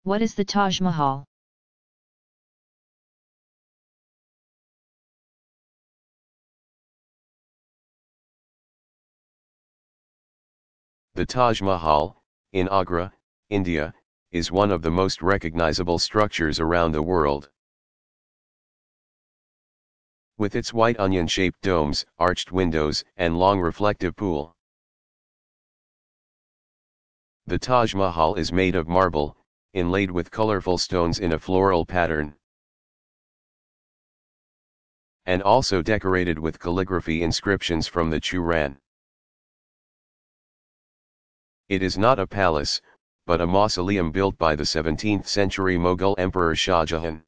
What is the Taj Mahal? The Taj Mahal, in Agra, India, is one of the most recognizable structures around the world. With its white onion-shaped domes, arched windows, and long reflective pool. The Taj Mahal is made of marble, inlaid with colorful stones in a floral pattern, and also decorated with calligraphy inscriptions from the Quran. It is not a palace, but a mausoleum built by the 17th century Mughal Emperor Shah Jahan,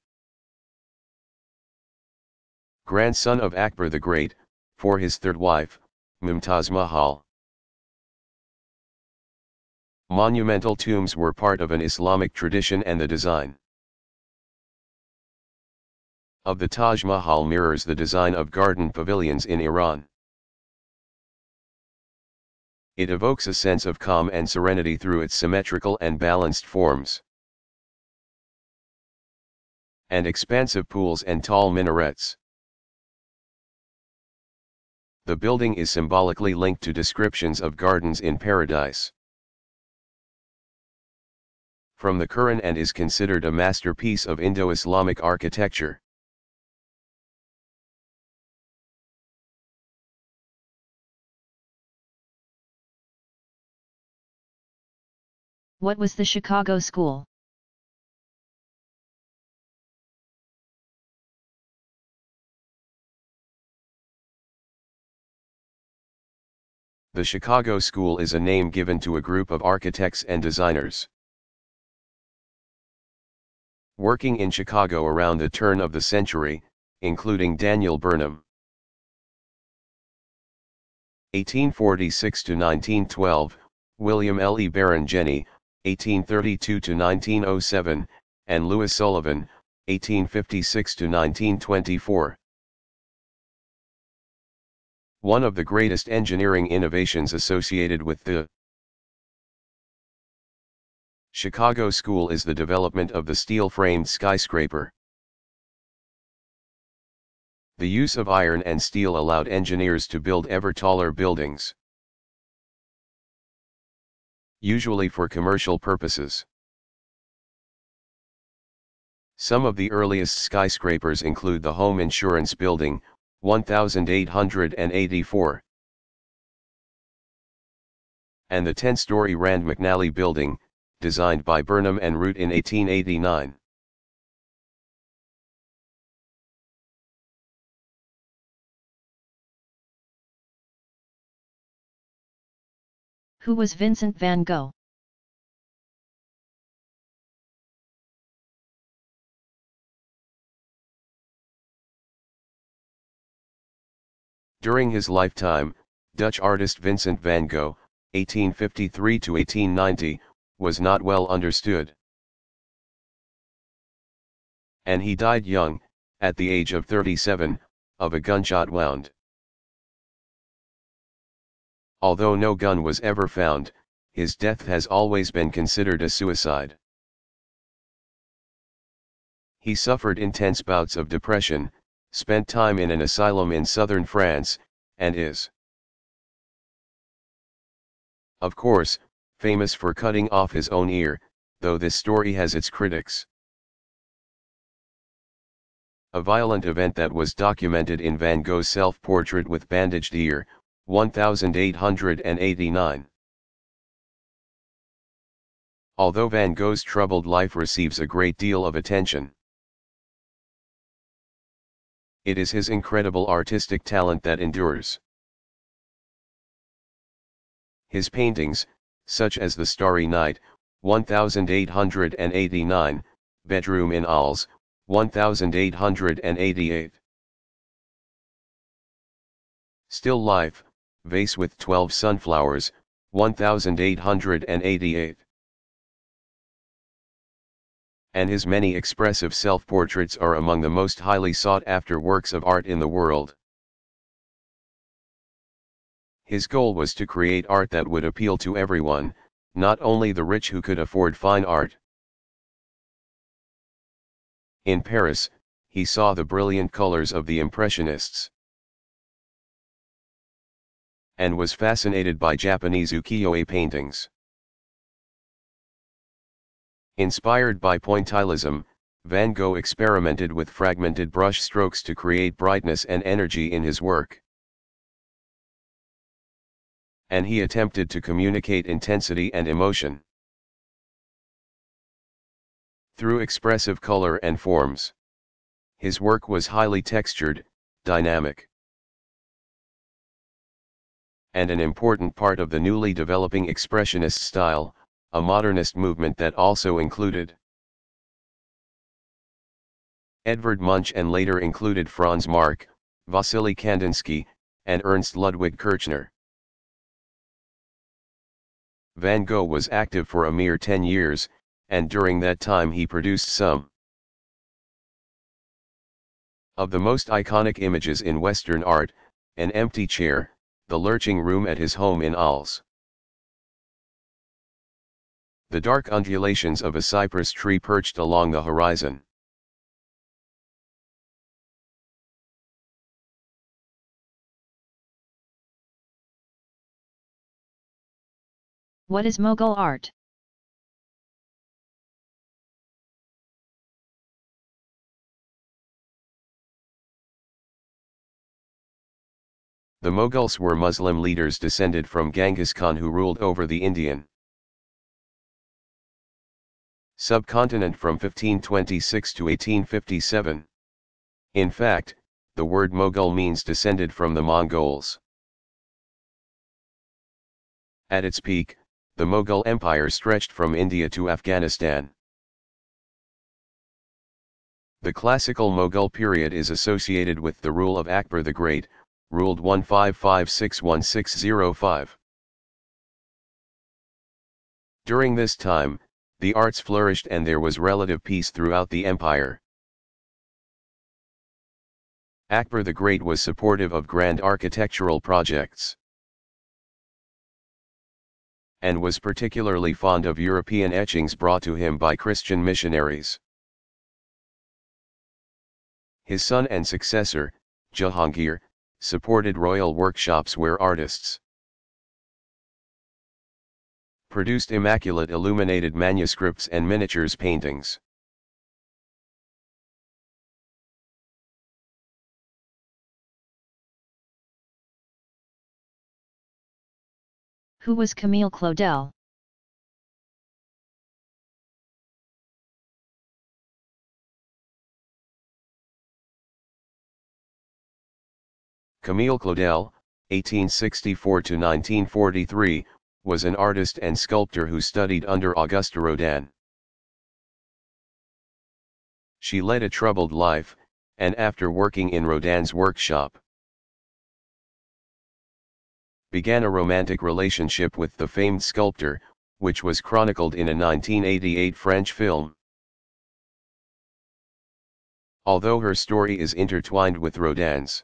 grandson of Akbar the Great, for his third wife, Mumtaz Mahal. Monumental tombs were part of an Islamic tradition, and the design of the Taj Mahal mirrors the design of garden pavilions in Iran. It evokes a sense of calm and serenity through its symmetrical and balanced forms, and expansive pools and tall minarets. The building is symbolically linked to descriptions of gardens in paradise from the Quran, and is considered a masterpiece of Indo-Islamic architecture. What was the Chicago School? The Chicago School is a name given to a group of architects and designers working in Chicago around the turn of the century, including Daniel Burnham (1846 to 1912), William L. E. Baron Jenney (1832 to 1907), and Louis Sullivan (1856 to 1924). One of the greatest engineering innovations associated with the Chicago School is the development of the steel-framed skyscraper. The use of iron and steel allowed engineers to build ever taller buildings, usually for commercial purposes. Some of the earliest skyscrapers include the Home Insurance Building, 1884, and the 10-story Rand McNally Building, designed by Burnham and Root in 1889. Who was Vincent van Gogh? During his lifetime, Dutch artist Vincent van Gogh, 1853 to 1890, was not well understood, and he died young, at the age of 37, of a gunshot wound. Although no gun was ever found, his death has always been considered a suicide. He suffered intense bouts of depression, spent time in an asylum in southern France, and is, of course, famous for cutting off his own ear, though this story has its critics. A violent event that was documented in Van Gogh's self-portrait with bandaged ear, 1889. Although Van Gogh's troubled life receives a great deal of attention, it is his incredible artistic talent that endures. His paintings, such as The Starry Night, 1889, Bedroom in Arles, 1888. Still Life, Vase with 12 Sunflowers, 1888. And his many expressive self-portraits are among the most highly sought-after works of art in the world. His goal was to create art that would appeal to everyone, not only the rich who could afford fine art. In Paris, he saw the brilliant colors of the Impressionists and was fascinated by Japanese ukiyo-e paintings. Inspired by pointillism, Van Gogh experimented with fragmented brush strokes to create brightness and energy in his work. And he attempted to communicate intensity and emotion through expressive color and forms. His work was highly textured, dynamic, and an important part of the newly developing Expressionist style, a modernist movement that also included Edvard Munch and later included Franz Marc, Vasily Kandinsky, and Ernst Ludwig Kirchner. Van Gogh was active for a mere 10 years, and during that time he produced some of the most iconic images in Western art: an empty chair, the lurching room at his home in Arles, the dark undulations of a cypress tree perched along the horizon. What is Mughal art? The Mughals were Muslim leaders descended from Genghis Khan who ruled over the Indian subcontinent from 1526 to 1857. In fact, the word Mughal means descended from the Mongols. At its peak, the Mughal Empire stretched from India to Afghanistan. The classical Mughal period is associated with the rule of Akbar the Great, ruled 1556-1605. During this time, the arts flourished and there was relative peace throughout the empire. Akbar the Great was supportive of grand architectural projects and was particularly fond of European etchings brought to him by Christian missionaries. His son and successor, Jahangir, supported royal workshops where artists produced immaculate illuminated manuscripts and miniatures paintings. Who was Camille Claudel? Camille Claudel, 1864-1943, was an artist and sculptor who studied under Auguste Rodin. She led a troubled life, and after working in Rodin's workshop, began a romantic relationship with the famed sculptor, which was chronicled in a 1988 French film. Although her story is intertwined with Rodin's,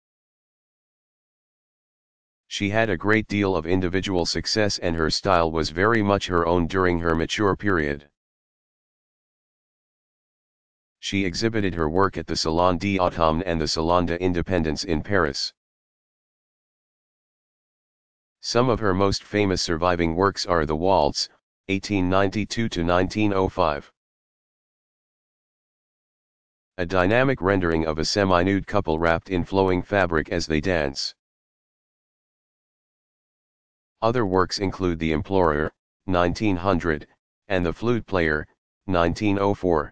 she had a great deal of individual success and her style was very much her own during her mature period. She exhibited her work at the Salon d'Automne and the Salon d'Independence in Paris. Some of her most famous surviving works are The Waltz, 1892-1905. A dynamic rendering of a semi-nude couple wrapped in flowing fabric as they dance. Other works include The Implorer, 1900, and The Flute Player, 1904.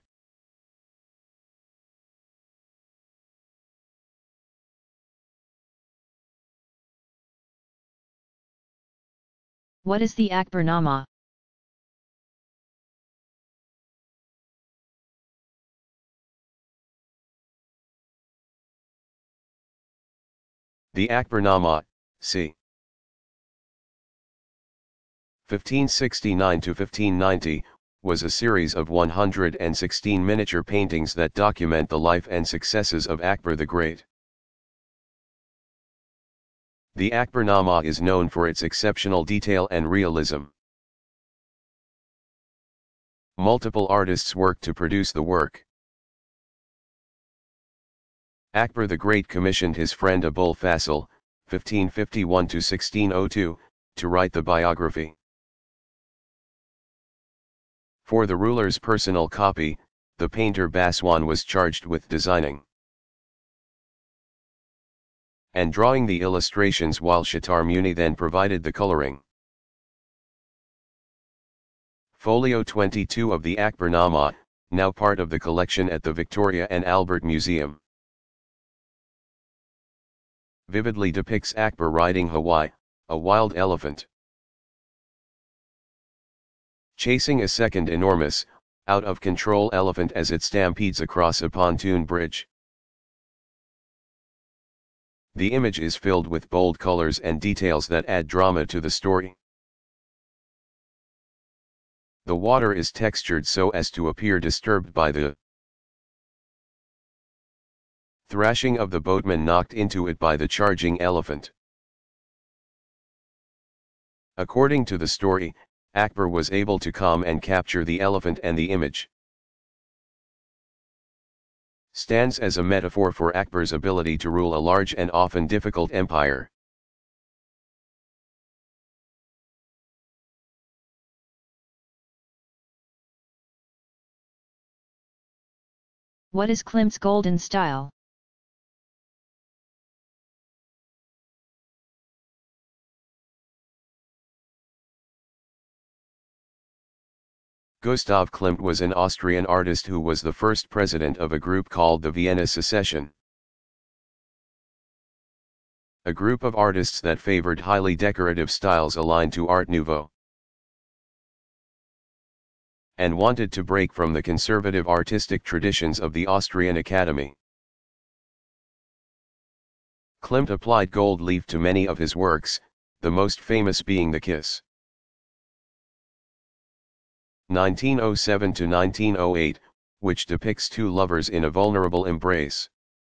What is the Akbarnama? The Akbarnama, c. 1569-1590, was a series of 116 miniature paintings that document the life and successes of Akbar the Great. The Akbarnama is known for its exceptional detail and realism. Multiple artists worked to produce the work. Akbar the Great commissioned his friend Abul Fasil, 1551–1602, to write the biography. For the ruler's personal copy, the painter Baswan was charged with designing and drawing the illustrations, while Shatar Muni then provided the coloring. Folio 22 of the Akbarnama, now part of the collection at the Victoria and Albert Museum, vividly depicts Akbar riding Hawaii, a wild elephant, chasing a second enormous, out-of-control elephant as it stampedes across a pontoon bridge. The image is filled with bold colors and details that add drama to the story. The water is textured so as to appear disturbed by the thrashing of the boatman knocked into it by the charging elephant. According to the story, Akbar was able to calm and capture the elephant, and the image stands as a metaphor for Akbar's ability to rule a large and often difficult empire. What is Klimt's golden style? Gustav Klimt was an Austrian artist who was the first president of a group called the Vienna Secession, a group of artists that favored highly decorative styles aligned to Art Nouveau, and wanted to break from the conservative artistic traditions of the Austrian Academy. Klimt applied gold leaf to many of his works, the most famous being The Kiss, 1907–1908, which depicts two lovers in a vulnerable embrace.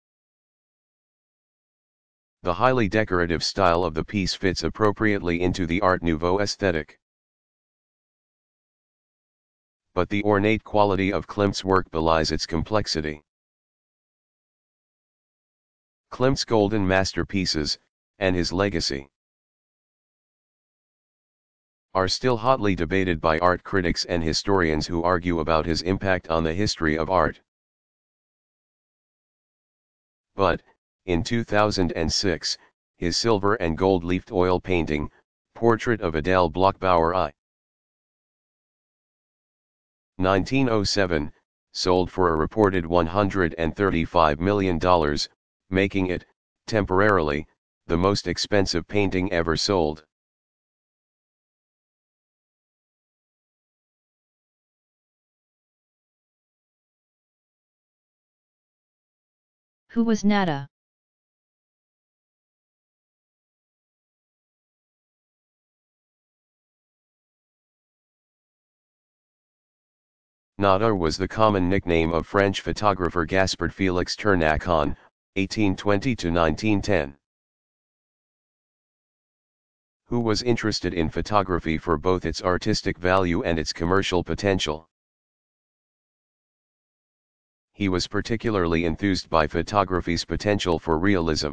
The highly decorative style of the piece fits appropriately into the Art Nouveau aesthetic. But the ornate quality of Klimt's work belies its complexity. Klimt's golden masterpieces, and his legacy, are still hotly debated by art critics and historians who argue about his impact on the history of art. But, in 2006, his silver and gold-leafed oil painting, Portrait of Adele Bloch-Bauer I. 1907, sold for a reported $135 million, making it, temporarily, the most expensive painting ever sold. Who was Nada? Nadar was the common nickname of French photographer Gaspard Félix Tournac, 1820–1910, who was interested in photography for both its artistic value and its commercial potential. He was particularly enthused by photography's potential for realism,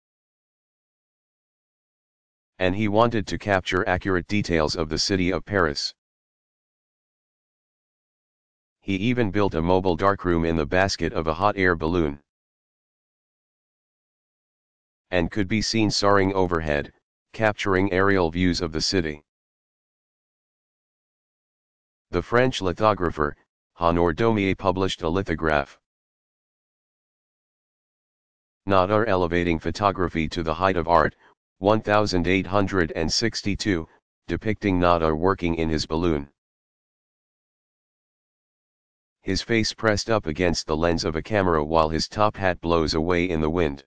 and he wanted to capture accurate details of the city of Paris. He even built a mobile darkroom in the basket of a hot air balloon, and could be seen soaring overhead, capturing aerial views of the city. The French lithographer, Honore Daumier, published a lithograph, Nadar elevating photography to the height of art, 1862, depicting Nadar working in his balloon, his face pressed up against the lens of a camera while his top hat blows away in the wind.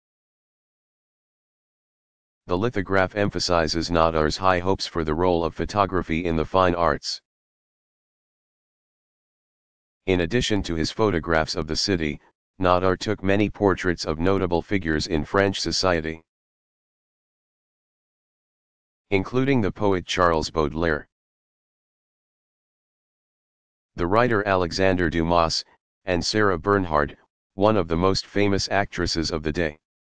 The lithograph emphasizes Nadar's high hopes for the role of photography in the fine arts. In addition to his photographs of the city, Nadar took many portraits of notable figures in French society, including the poet Charles Baudelaire, the writer Alexandre Dumas, and Sarah Bernhardt, one of the most famous actresses of the day.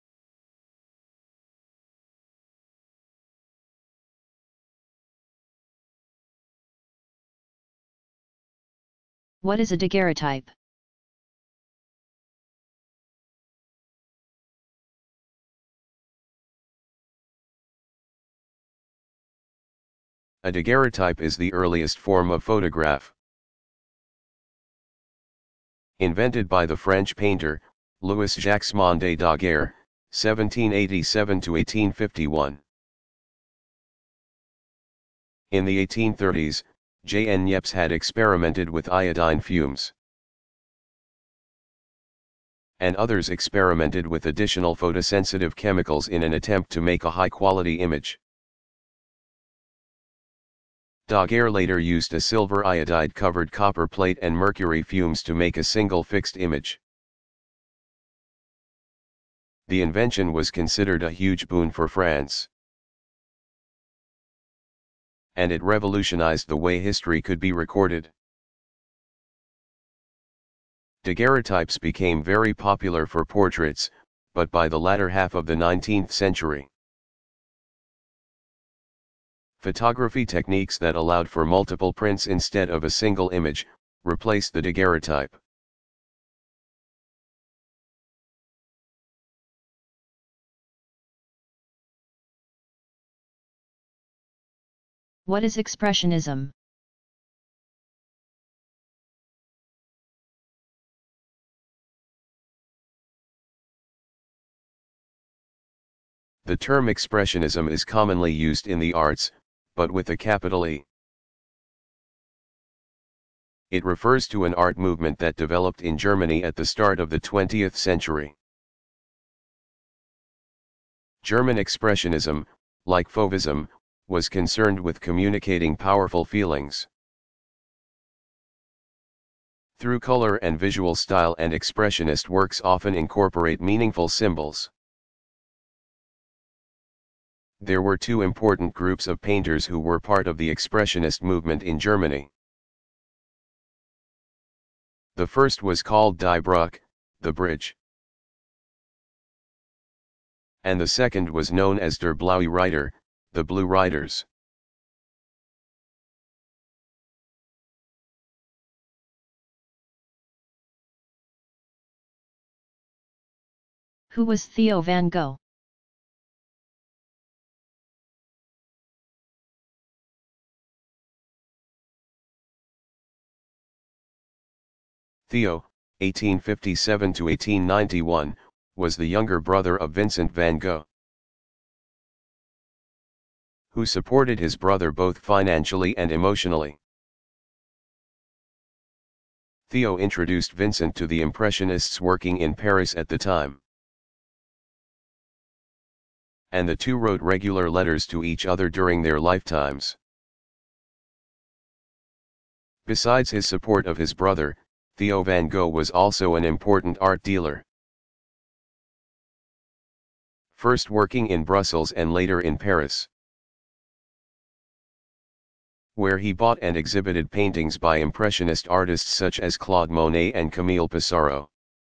What is a daguerreotype? A daguerreotype is the earliest form of photograph. Invented by the French painter, Louis-Jacques de Daguerre, 1787–1851. In the 1830s, J.N. Niepce had experimented with iodine fumes. And others experimented with additional photosensitive chemicals in an attempt to make a high-quality image. Daguerre later used a silver iodide-covered copper plate and mercury fumes to make a single fixed image. The invention was considered a huge boon for France, and it revolutionized the way history could be recorded. Daguerreotypes became very popular for portraits, but by the latter half of the 19th century, photography techniques that allowed for multiple prints instead of a single image replaced the daguerreotype. What is Expressionism? The term Expressionism is commonly used in the arts, but with a capital E. It refers to an art movement that developed in Germany at the start of the 20th century. German Expressionism, like Fauvism, was concerned with communicating powerful feelings through color and visual style, and expressionist works often incorporate meaningful symbols. There were two important groups of painters who were part of the Expressionist movement in Germany. The first was called Die Brücke, the bridge, and the second was known as Der Blaue Reiter, the Blue Riders. Who was Theo van Gogh? Theo, 1857–1891, was the younger brother of Vincent van Gogh, who supported his brother both financially and emotionally. Theo introduced Vincent to the Impressionists working in Paris at the time, and the two wrote regular letters to each other during their lifetimes. Besides his support of his brother, Theo van Gogh was also an important art dealer, first working in Brussels and later in Paris, where he bought and exhibited paintings by Impressionist artists such as Claude Monet and Camille Pissarro.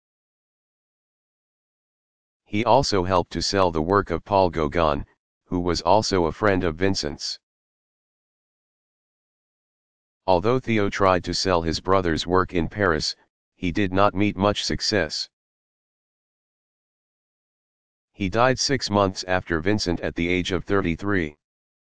He also helped to sell the work of Paul Gauguin, who was also a friend of Vincent's. Although Theo tried to sell his brother's work in Paris, he did not meet much success. He died 6 months after Vincent at the age of 33.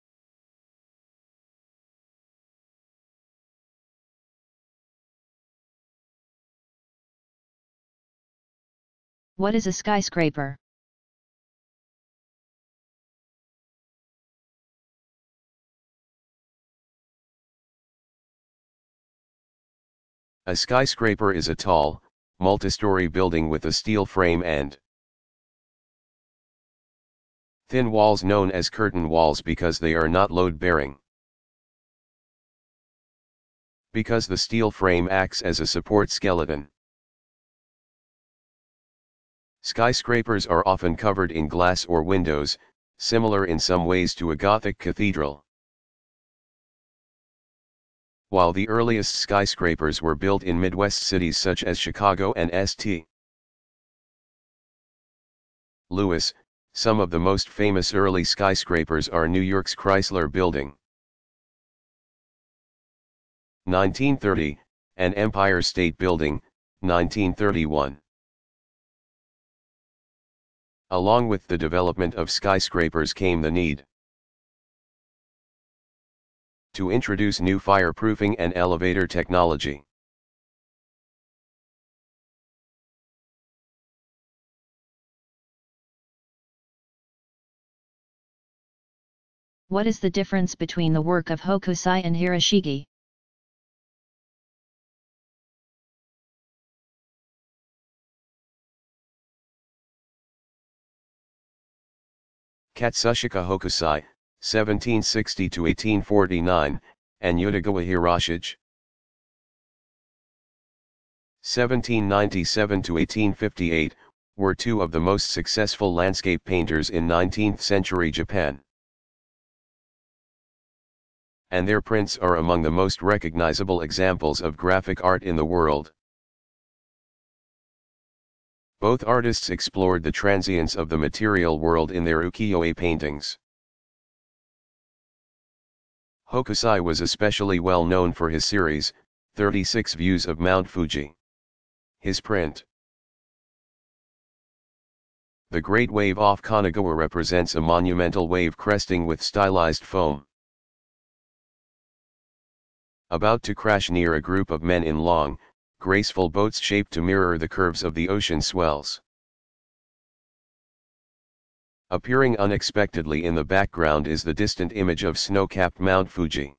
What is a skyscraper? A skyscraper is a tall, multi-story building with a steel frame and thin walls known as curtain walls because they are not load-bearing. Because the steel frame acts as a support skeleton. Skyscrapers are often covered in glass or windows, similar in some ways to a Gothic cathedral. While the earliest skyscrapers were built in Midwest cities such as Chicago and St. Lewis. Some of the most famous early skyscrapers are New York's Chrysler Building. 1930, and Empire State Building, 1931. Along with the development of skyscrapers came the need to introduce new fireproofing and elevator technology. What is the difference between the work of Hokusai and Hiroshige? Katsushika Hokusai, 1760 to 1849, and Yodogawa Hiroshige, 1797 to 1858, were two of the most successful landscape painters in 19th century Japan. And their prints are among the most recognizable examples of graphic art in the world. Both artists explored the transience of the material world in their ukiyo-e paintings. Hokusai was especially well known for his series, 36 Views of Mount Fuji. His print, The Great Wave off Kanagawa, represents a monumental wave cresting with stylized foam, about to crash near a group of men in long, graceful boats shaped to mirror the curves of the ocean swells. Appearing unexpectedly in the background is the distant image of snow-capped Mount Fuji,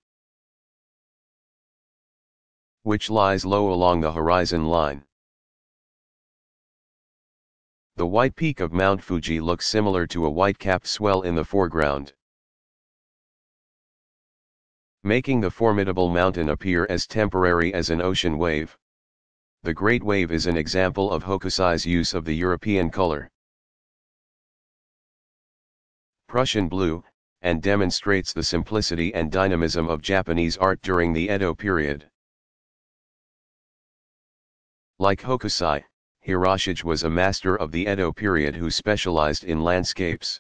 which lies low along the horizon line. The white peak of Mount Fuji looks similar to a white-capped swell in the foreground, making the formidable mountain appear as temporary as an ocean wave. The Great Wave is an example of Hokusai's use of the European color, Prussian blue, and demonstrates the simplicity and dynamism of Japanese art during the Edo period. Like Hokusai, Hiroshige was a master of the Edo period who specialized in landscapes.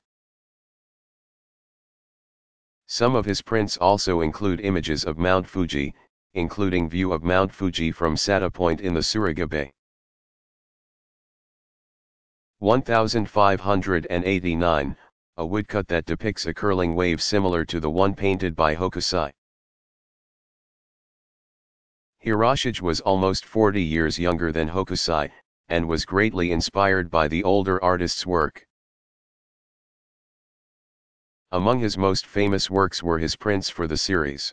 Some of his prints also include images of Mount Fuji, including view of Mount Fuji from Sata Point in the Tsuruga Bay. 1589, a woodcut that depicts a curling wave similar to the one painted by Hokusai. Hiroshige was almost 40 years younger than Hokusai, and was greatly inspired by the older artist's work. Among his most famous works were his prints for the series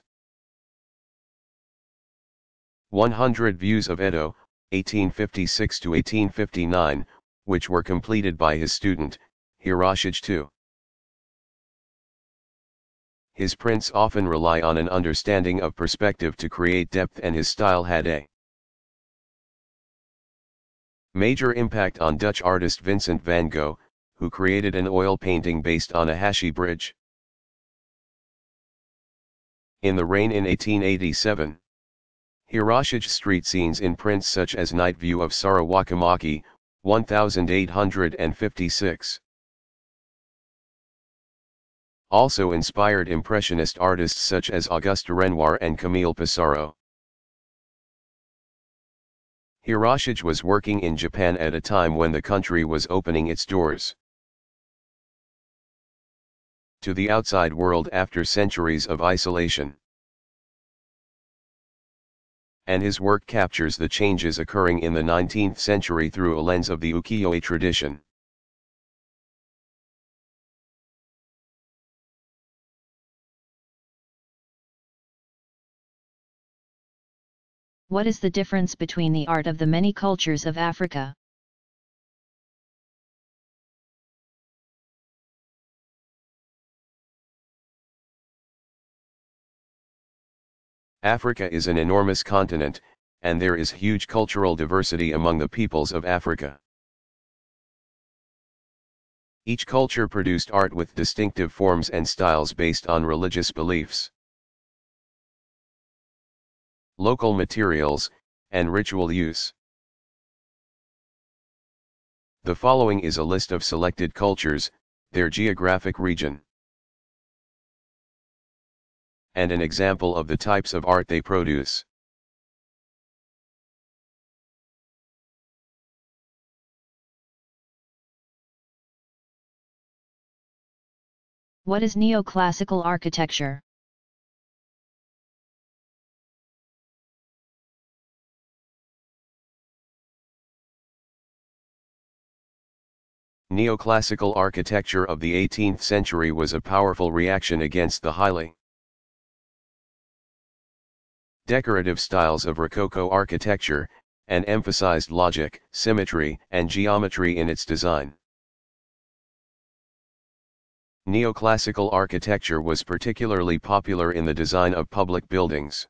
100 Views of Edo, 1856 to 1859, which were completed by his student, Hiroshige II. His prints often rely on an understanding of perspective to create depth, and his style had a major impact on Dutch artist Vincent van Gogh, who created an oil painting based on a Hashi bridge. In the Rain in 1887. Hiroshige street scenes in prints such as Night View of Sarawakamaki, 1856. Also inspired Impressionist artists such as Auguste Renoir and Camille Pissarro. Hiroshige was working in Japan at a time when the country was opening its doors to the outside world after centuries of isolation. And his work captures the changes occurring in the 19th century through a lens of the ukiyo-e tradition. What is the difference between the art of the many cultures of Africa? Africa is an enormous continent, and there is huge cultural diversity among the peoples of Africa. Each culture produced art with distinctive forms and styles based on religious beliefs, local materials, and ritual use. The following is a list of selected cultures, their geographic region, and an example of the types of art they produce. What is neoclassical architecture? Neoclassical architecture of the 18th century was a powerful reaction against the highly decorative styles of Rococo architecture, and emphasized logic, symmetry, and geometry in its design. Neoclassical architecture was particularly popular in the design of public buildings,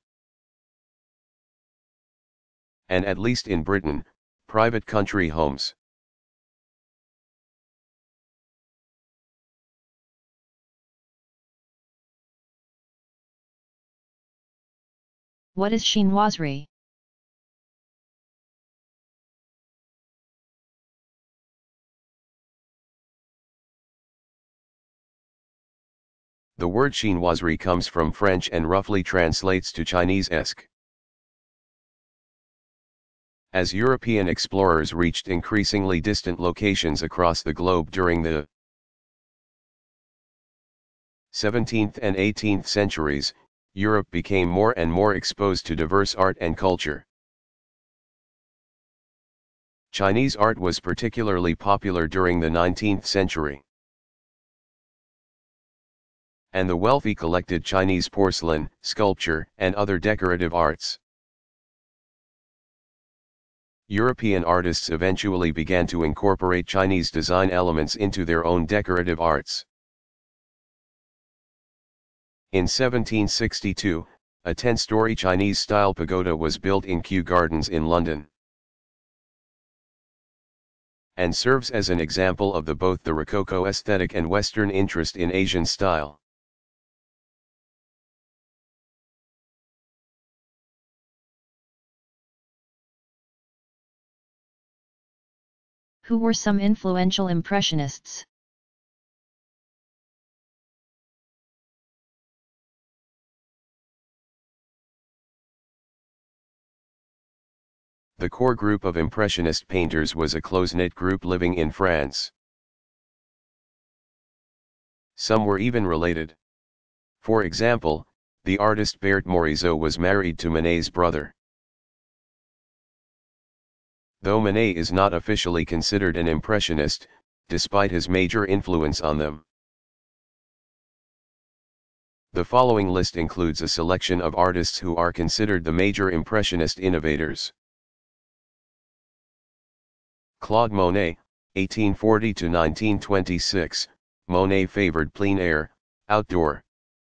and at least in Britain, private country homes. What is chinoiserie? The word chinoiserie comes from French and roughly translates to Chinese-esque. As European explorers reached increasingly distant locations across the globe during the 17th and 18th centuries, Europe became more and more exposed to diverse art and culture. Chinese art was particularly popular during the 19th century, and the wealthy collected Chinese porcelain, sculpture, and other decorative arts. European artists eventually began to incorporate Chinese design elements into their own decorative arts. In 1762, a 10-story Chinese-style pagoda was built in Kew Gardens in London, and serves as an example of both the Rococo aesthetic and Western interest in Asian style. Who were some influential Impressionists? The core group of Impressionist painters was a close-knit group living in France. Some were even related. For example, the artist Berthe Morisot was married to Manet's brother. Though Manet is not officially considered an Impressionist, despite his major influence on them. The following list includes a selection of artists who are considered the major Impressionist innovators. Claude Monet, 1840 to 1926, Monet favored plein air, outdoor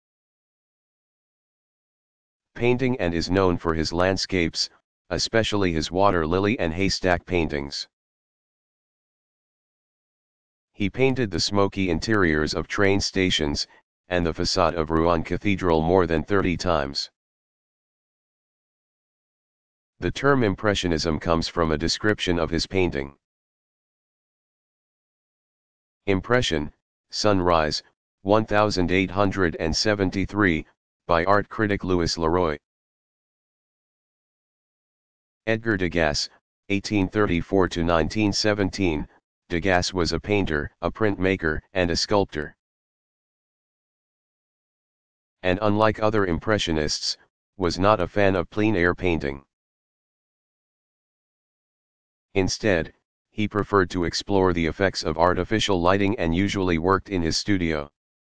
painting and is known for his landscapes, especially his water lily and haystack paintings. He painted the smoky interiors of train stations, and the facade of Rouen Cathedral more than 30 times. The term Impressionism comes from a description of his painting. Impression, Sunrise, 1873, by art critic Louis Leroy. Edgar Degas, 1834 to 1917, Degas was a painter, a printmaker, and a sculptor. And unlike other Impressionists, was not a fan of plein-air painting. Instead, he preferred to explore the effects of artificial lighting and usually worked in his studio.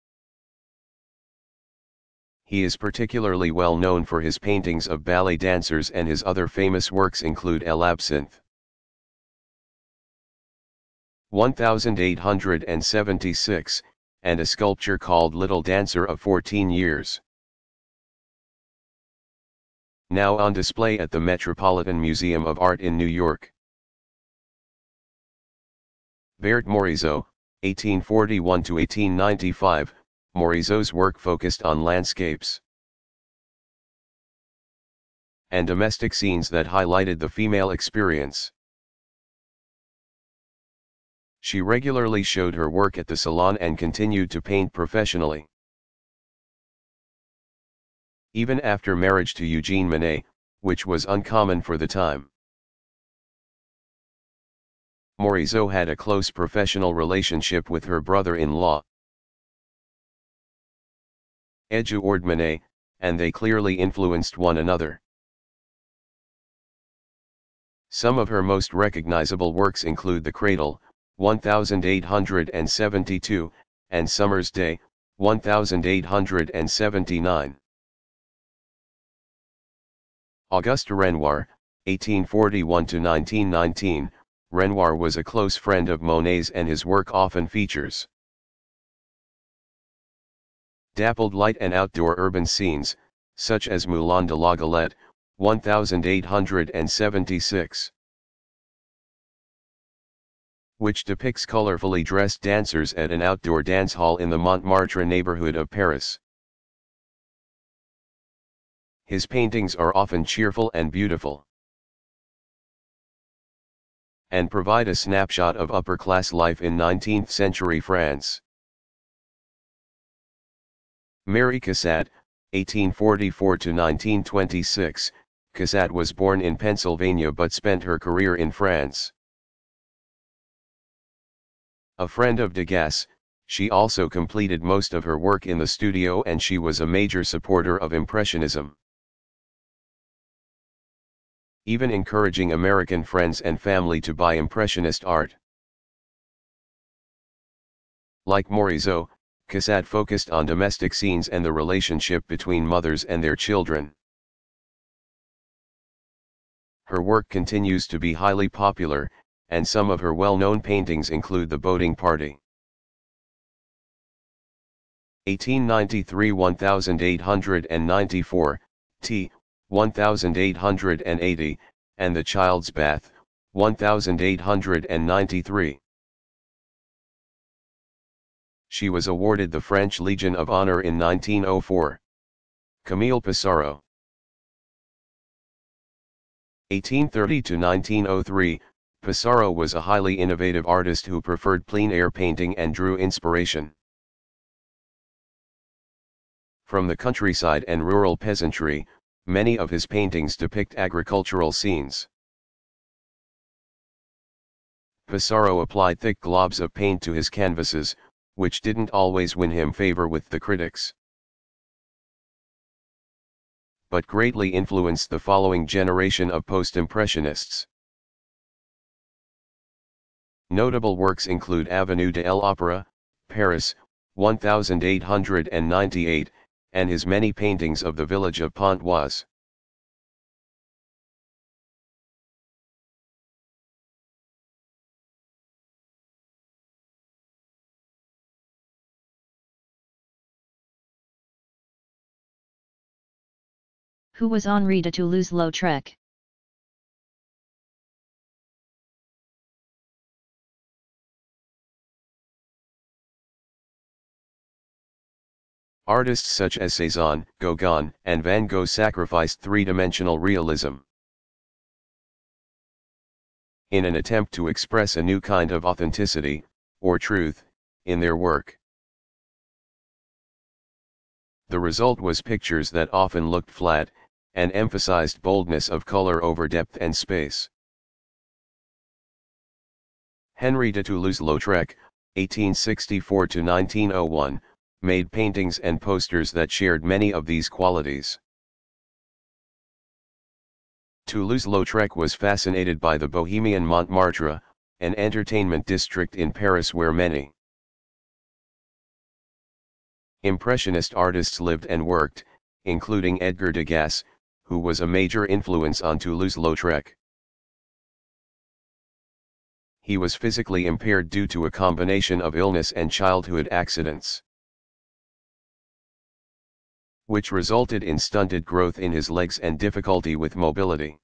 He is particularly well known for his paintings of ballet dancers, and his other famous works include El Absinthe, 1876, and a sculpture called Little Dancer of 14 Years. Now on display at the Metropolitan Museum of Art in New York. Berthe Morisot, 1841 to 1895, Morisot's work focused on landscapes and domestic scenes that highlighted the female experience. She regularly showed her work at the Salon and continued to paint professionally. Even after marriage to Eugene Manet, which was uncommon for the time. Morisot had a close professional relationship with her brother-in-law, Édouard Manet, and they clearly influenced one another. Some of her most recognizable works include The Cradle, 1872, and Summer's Day, 1879. Auguste Renoir, 1841–1919, Renoir was a close friend of Monet's and his work often features dappled light and outdoor urban scenes, such as Moulin de la Galette, 1876, which depicts colorfully dressed dancers at an outdoor dance hall in the Montmartre neighborhood of Paris. His paintings are often cheerful and beautiful, and provide a snapshot of upper-class life in 19th-century France. Mary Cassatt, 1844–1926, Cassatt was born in Pennsylvania but spent her career in France. A friend of Degas, she also completed most of her work in the studio and she was a major supporter of Impressionism, even encouraging American friends and family to buy Impressionist art. Like Morisot, Cassatt focused on domestic scenes and the relationship between mothers and their children. Her work continues to be highly popular, and some of her well-known paintings include The Boating Party, 1893, 1894, T, 1880, and The Child's Bath, 1893. She was awarded the French Legion of Honor in 1904. Camille Pissarro, 1830–1903, Pissarro was a highly innovative artist who preferred plein-air painting and drew inspiration from the countryside and rural peasantry. Many of his paintings depict agricultural scenes. Pissarro applied thick globs of paint to his canvases, which didn't always win him favor with the critics, but greatly influenced the following generation of post-impressionists. Notable works include Avenue de l'Opéra, Paris, 1898, and his many paintings of the village of Pontoise. Who was Henri de Toulouse-Lautrec? Artists such as Cézanne, Gauguin, and Van Gogh sacrificed three-dimensional realism in an attempt to express a new kind of authenticity, or truth, in their work. The result was pictures that often looked flat, and emphasized boldness of color over depth and space. Henri de Toulouse-Lautrec, 1864–1901, made paintings and posters that shared many of these qualities. Toulouse-Lautrec was fascinated by the Bohemian Montmartre, an entertainment district in Paris where many Impressionist artists lived and worked, including Edgar Degas, who was a major influence on Toulouse-Lautrec. He was physically impaired due to a combination of illness and childhood accidents, which resulted in stunted growth in his legs and difficulty with mobility.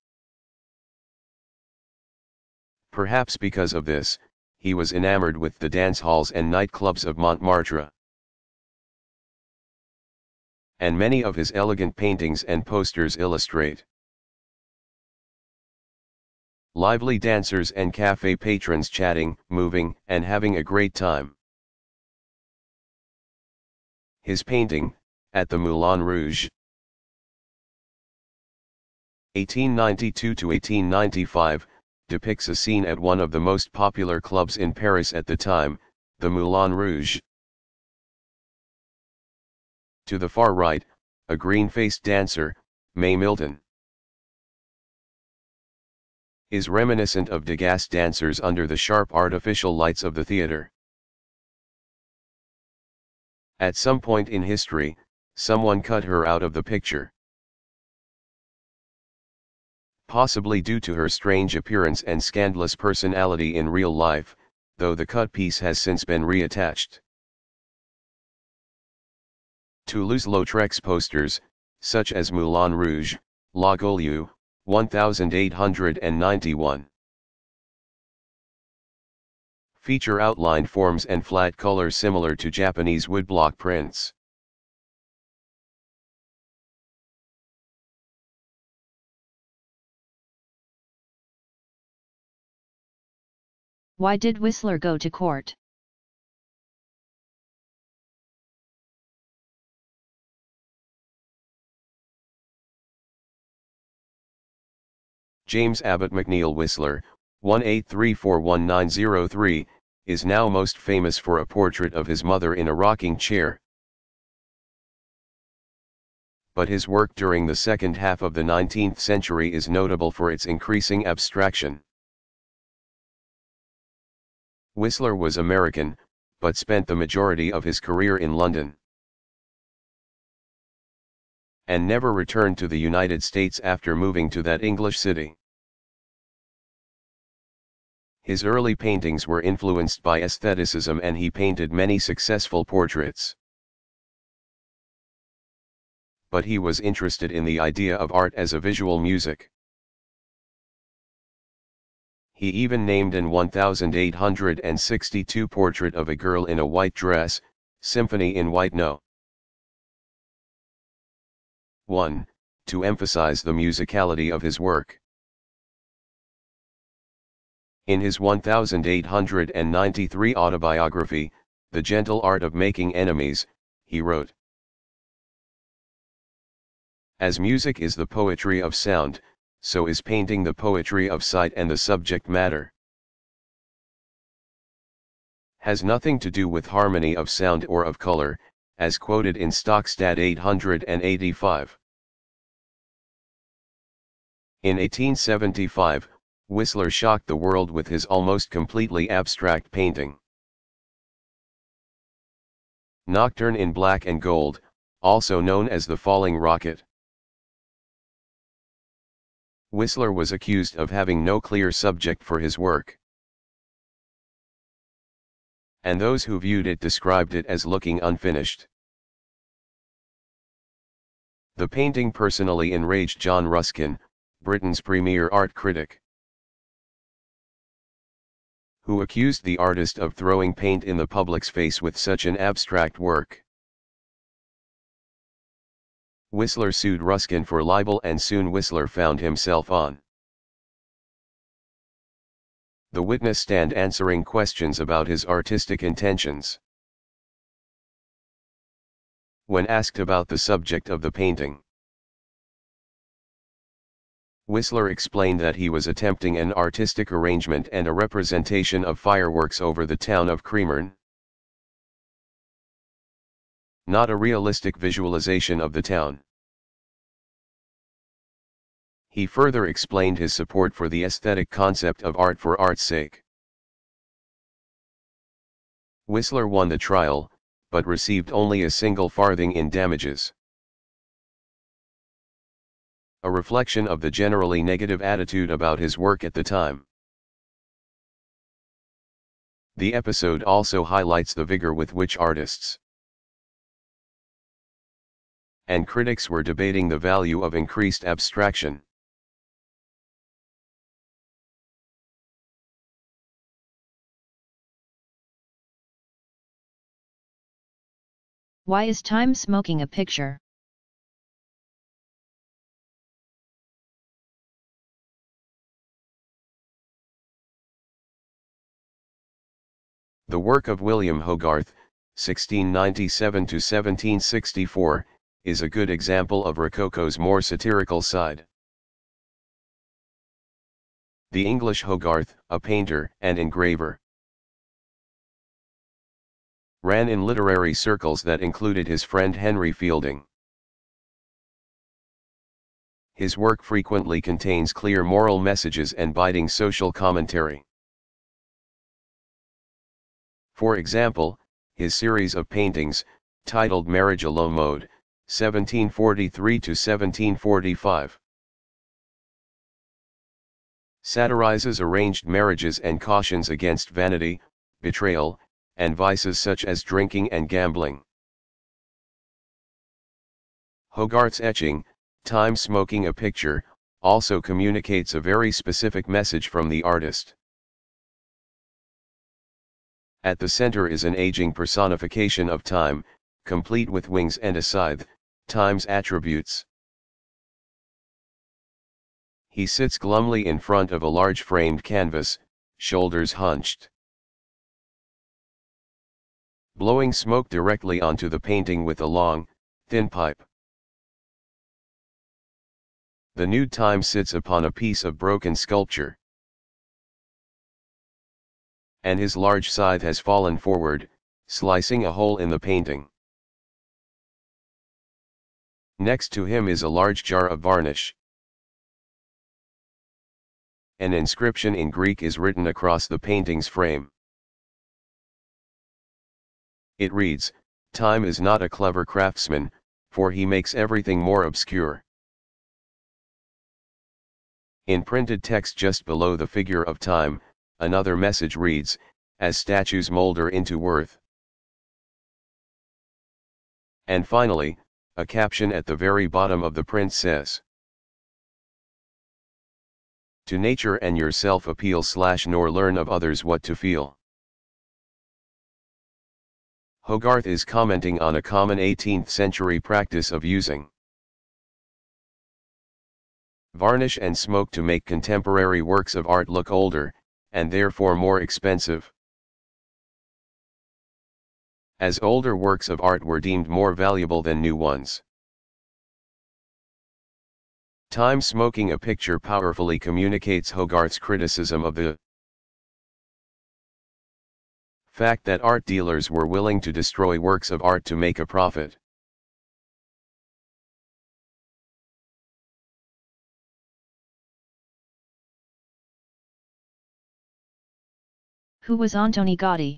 Perhaps because of this, he was enamored with the dance halls and nightclubs of Montmartre, and many of his elegant paintings and posters illustrate Lively dancers and cafe patrons chatting, moving, and having a great time. His painting, At the Moulin Rouge, 1892 to 1895, depicts a scene at one of the most popular clubs in Paris at the time, the Moulin Rouge. To the far right, a green-faced dancer, May Milton, is reminiscent of Degas dancers under the sharp artificial lights of the theater. At some point in history, someone cut her out of the picture. Possibly due to her strange appearance and scandalous personality in real life, though the cut piece has since been reattached. Toulouse-Lautrec's posters, such as Moulin Rouge, La Gaulle, 1891. Feature outline forms and flat colors similar to Japanese woodblock prints. Why did Whistler go to court? James Abbott McNeill Whistler, 18341903, is now most famous for a portrait of his mother in a rocking chair. But his work during the second half of the 19th century is notable for its increasing abstraction. Whistler was American, but spent the majority of his career in London, and never returned to the United States after moving to that English city. His early paintings were influenced by aestheticism and he painted many successful portraits. But he was interested in the idea of art as a visual music. He even named an 1862 portrait of a girl in a white dress, Symphony in White No. 1, to emphasize the musicality of his work. In his 1893 autobiography, The Gentle Art of Making Enemies, he wrote, "As music is the poetry of sound, so is painting the poetry of sight and the subject matter has nothing to do with harmony of sound or of color, as quoted in Stockstad 885. In 1875, Whistler shocked the world with his almost completely abstract painting, Nocturne in Black and Gold, also known as The Falling Rocket. Whistler was accused of having no clear subject for his work, and those who viewed it described it as looking unfinished. The painting personally enraged John Ruskin, Britain's premier art critic, who accused the artist of throwing paint in the public's face with such an abstract work. Whistler sued Ruskin for libel and soon Whistler found himself on the witness stand answering questions about his artistic intentions. When asked about the subject of the painting, Whistler explained that he was attempting an artistic arrangement and a representation of fireworks over the town of Cremorne, not a realistic visualization of the town. He further explained his support for the aesthetic concept of art for art's sake. Whistler won the trial, but received only a single farthing in damages. A reflection of the generally negative attitude about his work at the time. The episode also highlights the vigor with which artists and critics were debating the value of increased abstraction. Why is time smoking a picture? The work of William Hogarth, 1697–1764, is a good example of Rococo's more satirical side. The English Hogarth, a painter and engraver, ran in literary circles that included his friend Henry Fielding. His work frequently contains clear moral messages and biting social commentary. For example, his series of paintings, titled Marriage a Low Mode, 1743–1745, satirizes arranged marriages and cautions against vanity, betrayal, and vices such as drinking and gambling. Hogarth's etching, Time Smoking a Picture, also communicates a very specific message from the artist. At the center is an aging personification of time, complete with wings and a scythe, time's attributes. He sits glumly in front of a large framed canvas, shoulders hunched, blowing smoke directly onto the painting with a long, thin pipe. The nude Time sits upon a piece of broken sculpture, and his large scythe has fallen forward, slicing a hole in the painting. Next to him is a large jar of varnish. An inscription in Greek is written across the painting's frame. It reads, "Time is not a clever craftsman, for he makes everything more obscure." In printed text just below the figure of Time, another message reads, "As statues molder into worth." And finally, a caption at the very bottom of the print says, "To nature and yourself appeal / nor learn of others what to feel." Hogarth is commenting on a common 18th century practice of using varnish and smoke to make contemporary works of art look older, and therefore more expensive. As older works of art were deemed more valuable than new ones. Time Smoking a Picture powerfully communicates Hogarth's criticism of the fact that art dealers were willing to destroy works of art to make a profit. Who was Antoni Gaudí?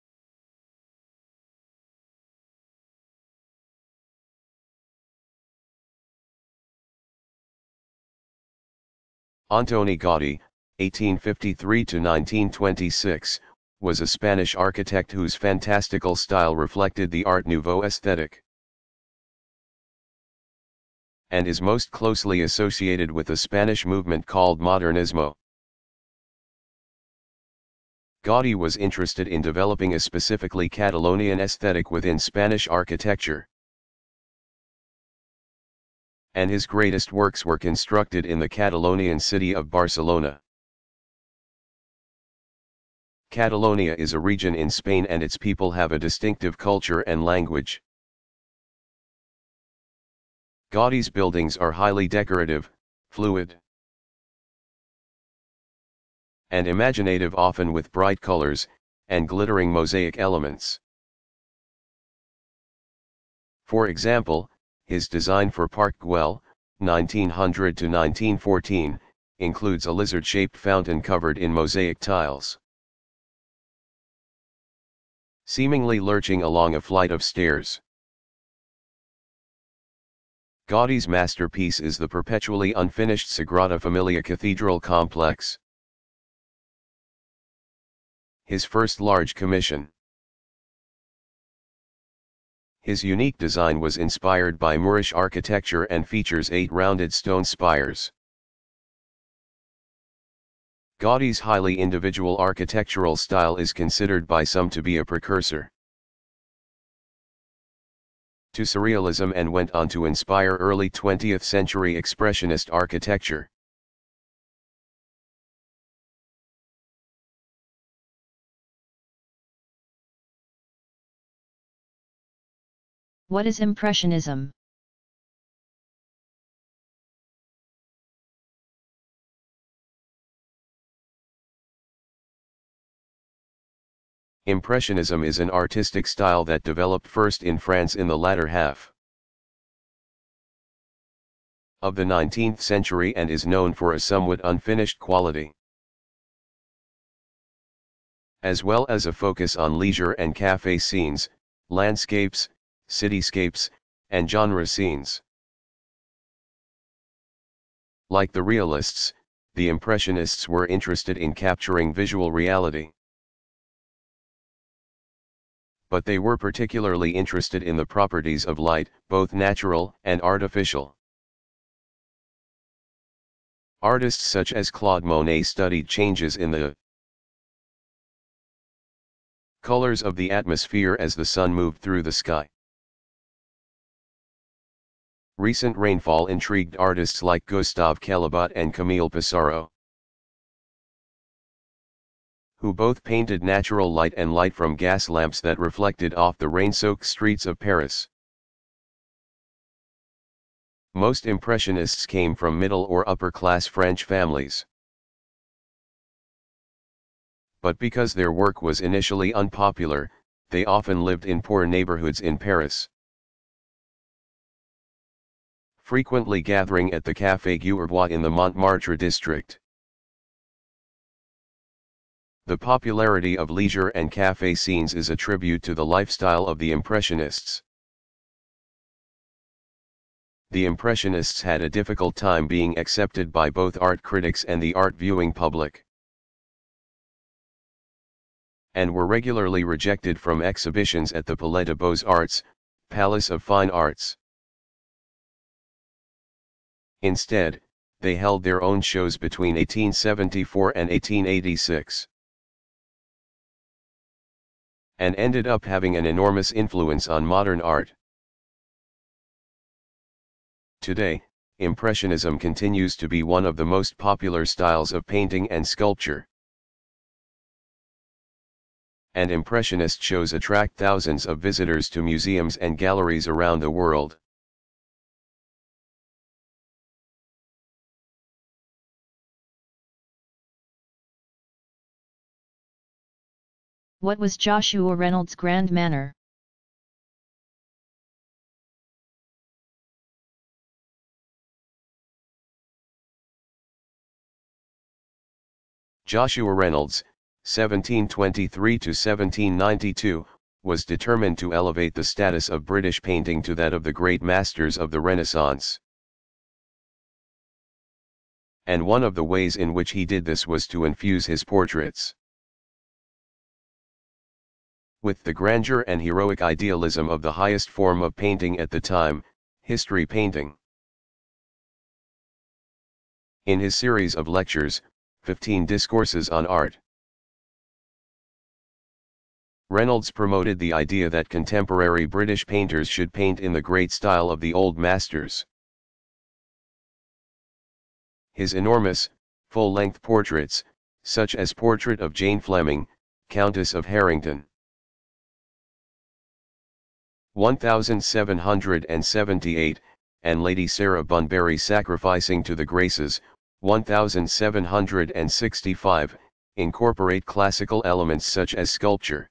Antoni Gaudí, 1853–1926, was a Spanish architect whose fantastical style reflected the Art Nouveau aesthetic, and is most closely associated with a Spanish movement called Modernismo. Gaudí was interested in developing a specifically Catalonian aesthetic within Spanish architecture, and his greatest works were constructed in the Catalonian city of Barcelona. Catalonia is a region in Spain and its people have a distinctive culture and language. Gaudí's buildings are highly decorative, fluid, and imaginative, often with bright colors and glittering mosaic elements. For example, his design for Park Güell, 1900–1914, includes a lizard-shaped fountain covered in mosaic tiles, seemingly lurching along a flight of stairs. Gaudí's masterpiece is the perpetually unfinished Sagrada Familia Cathedral complex, his first large commission. His unique design was inspired by Moorish architecture and features 8 rounded stone spires. Gaudí's highly individual architectural style is considered by some to be a precursor to Surrealism and went on to inspire early 20th century Expressionist architecture. What is Impressionism? Impressionism is an artistic style that developed first in France in the latter half of the 19th century and is known for a somewhat unfinished quality, as well as a focus on leisure and café scenes, landscapes, cityscapes, and genre scenes. Like the realists, the Impressionists were interested in capturing visual reality. But they were particularly interested in the properties of light, both natural and artificial. Artists such as Claude Monet studied changes in the colors of the atmosphere as the sun moved through the sky. Recent rainfall intrigued artists like Gustave Caillebotte and Camille Pissarro, who both painted natural light and light from gas lamps that reflected off the rain-soaked streets of Paris. Most Impressionists came from middle or upper-class French families. But because their work was initially unpopular, they often lived in poor neighborhoods in Paris, frequently gathering at the Café Guerbois in the Montmartre district. The popularity of leisure and café scenes is a tribute to the lifestyle of the Impressionists. The Impressionists had a difficult time being accepted by both art critics and the art viewing public, and were regularly rejected from exhibitions at the Palais des Beaux-Arts, Palace of Fine Arts. Instead, they held their own shows between 1874 and 1886. And ended up having an enormous influence on modern art. Today, Impressionism continues to be one of the most popular styles of painting and sculpture. And Impressionist shows attract thousands of visitors to museums and galleries around the world. What was Joshua Reynolds' grand manner? Joshua Reynolds, 1723 to 1792, was determined to elevate the status of British painting to that of the great masters of the Renaissance. And one of the ways in which he did this was to infuse his portraits with the grandeur and heroic idealism of the highest form of painting at the time, history painting. In his series of lectures, 15 Discourses on Art, Reynolds promoted the idea that contemporary British painters should paint in the great style of the old masters. His enormous, full-length portraits, such as Portrait of Jane Fleming, Countess of Harrington, 1778, and Lady Sarah Bunbury Sacrificing to the Graces, 1765, incorporate classical elements such as sculpture,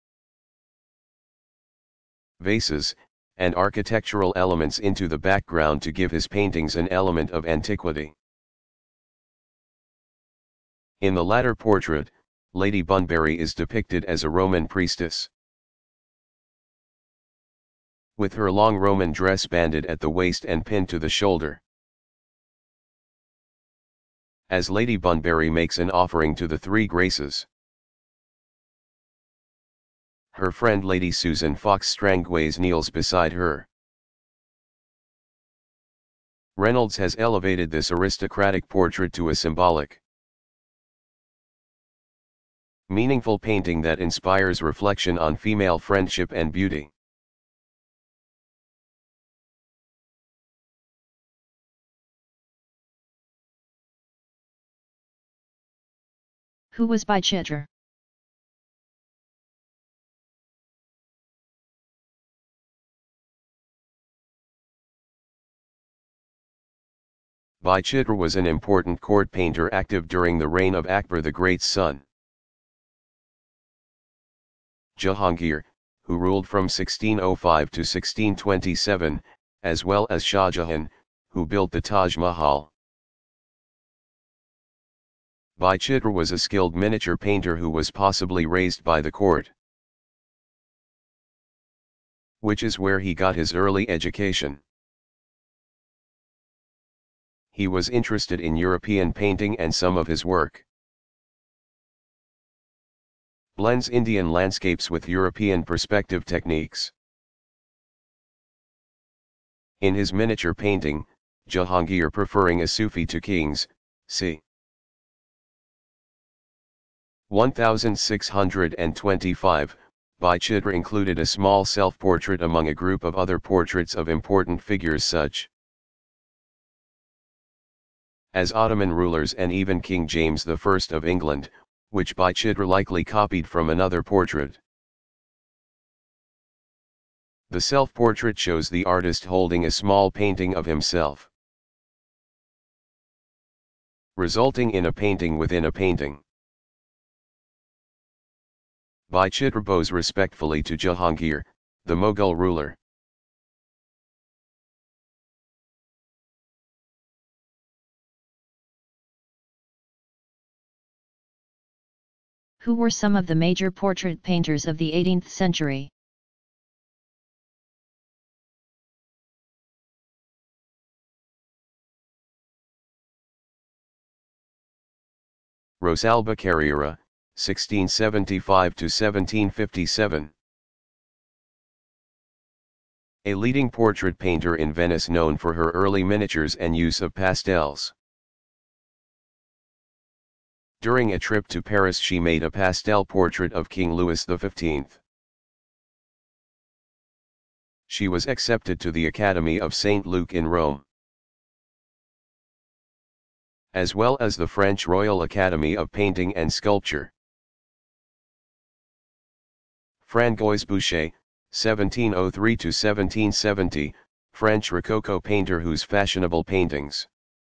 vases, and architectural elements into the background to give his paintings an element of antiquity. In the latter portrait, Lady Bunbury is depicted as a Roman priestess, with her long Roman dress banded at the waist and pinned to the shoulder, as Lady Bunbury makes an offering to the three Graces. Her friend Lady Susan Fox Strangways kneels beside her. Reynolds has elevated this aristocratic portrait to a symbolic, meaningful painting that inspires reflection on female friendship and beauty. Who was Bhai Chitra? Bhai Chitra was an important court painter active during the reign of Akbar the Great's son. Jahangir, who ruled from 1605 to 1627, as well as Shah Jahan, who built the Taj Mahal. Bhai Chitra was a skilled miniature painter who was possibly raised by the court, which is where he got his early education. He was interested in European painting, and some of his work blends Indian landscapes with European perspective techniques. In his miniature painting, Jahangir preferring a Sufi to kings, c. 1625, Bhai Chitra included a small self-portrait among a group of other portraits of important figures such as Ottoman rulers and even King James I of England, which Bhai Chitra likely copied from another portrait. The self-portrait shows the artist holding a small painting of himself, resulting in a painting within a painting. Bhai Chitra bows respectfully to Jahangir, the Mughal ruler. Who were some of the major portrait painters of the 18th century? Rosalba Carriera, 1675 to 1757. A leading portrait painter in Venice known for her early miniatures and use of pastels. During a trip to Paris she made a pastel portrait of King Louis XV. She was accepted to the Academy of St. Luke in Rome, as well as the French Royal Academy of Painting and Sculpture. François Boucher, 1703 to 1770, French Rococo painter whose fashionable paintings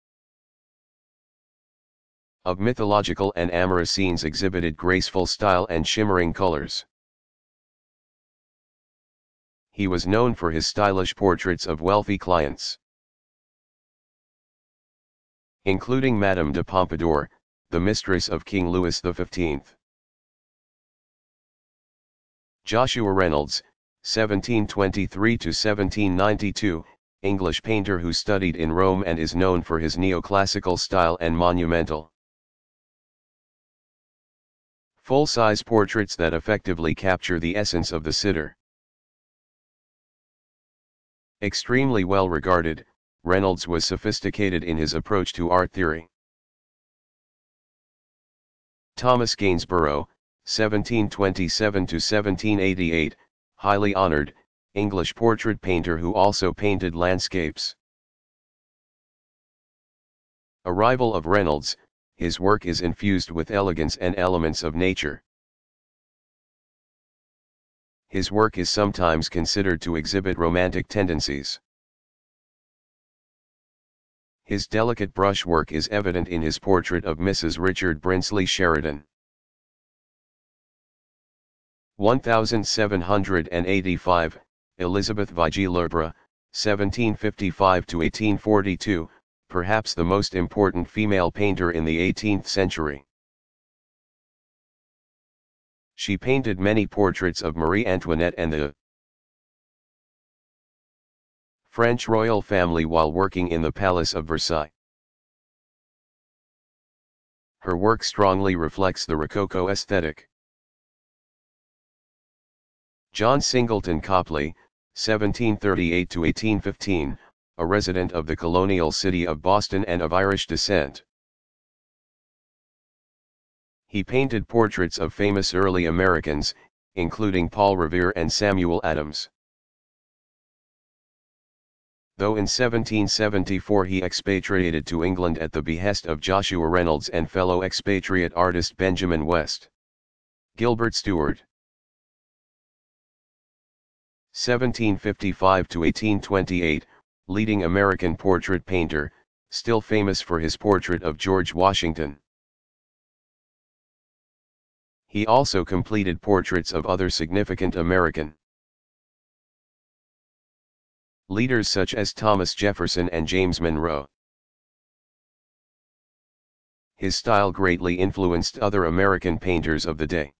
of mythological and amorous scenes exhibited graceful style and shimmering colors. He was known for his stylish portraits of wealthy clients, including Madame de Pompadour, the mistress of King Louis XV. Joshua Reynolds, 1723 to 1792, English painter who studied in Rome and is known for his neoclassical style and monumental full-size portraits that effectively capture the essence of the sitter. Extremely well regarded, Reynolds was sophisticated in his approach to art theory. Thomas Gainsborough, 1727 to 1788, highly honored, English portrait painter who also painted landscapes. A rival of Reynolds, his work is infused with elegance and elements of nature. His work is sometimes considered to exhibit romantic tendencies. His delicate brushwork is evident in his portrait of Mrs. Richard Brinsley Sheridan. 1785, Elizabeth Vigée-Lebrun, 1755 to 1842, perhaps the most important female painter in the 18th century. She painted many portraits of Marie Antoinette and the French royal family while working in the Palace of Versailles. Her work strongly reflects the Rococo aesthetic. John Singleton Copley, 1738 to 1815, a resident of the colonial city of Boston and of Irish descent. He painted portraits of famous early Americans, including Paul Revere and Samuel Adams. Though in 1774 he expatriated to England at the behest of Joshua Reynolds and fellow expatriate artist Benjamin West. Gilbert Stuart, 1755 to 1828, leading American portrait painter, still famous for his portrait of George Washington. He also completed portraits of other significant American leaders such as Thomas Jefferson and James Monroe. His style greatly influenced other American painters of the day.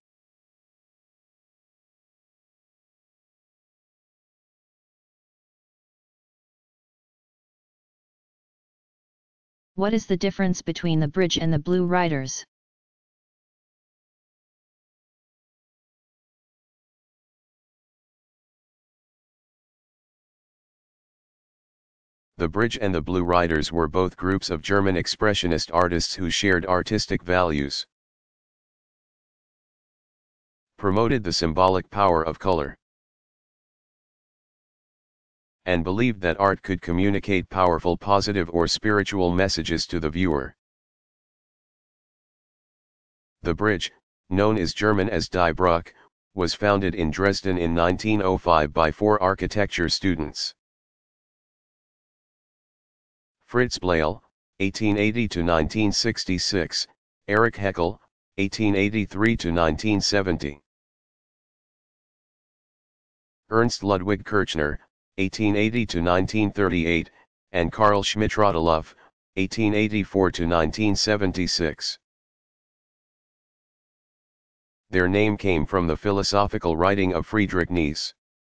What is the difference between the Bridge and the Blue Riders? The Bridge and the Blue Riders were both groups of German expressionist artists who shared artistic values, promoted the symbolic power of color, and believed that art could communicate powerful positive or spiritual messages to the viewer. The Bridge, known as German as Die Brücke, was founded in Dresden in 1905 by 4 architecture students. Fritz Bleyl, 1880–1966, Erich Heckel, 1883–1970. Ernst Ludwig Kirchner, 1880–1938, and Karl Schmidt-Rottluff, 1884–1976. Their name came from the philosophical writing of Friedrich Nietzsche,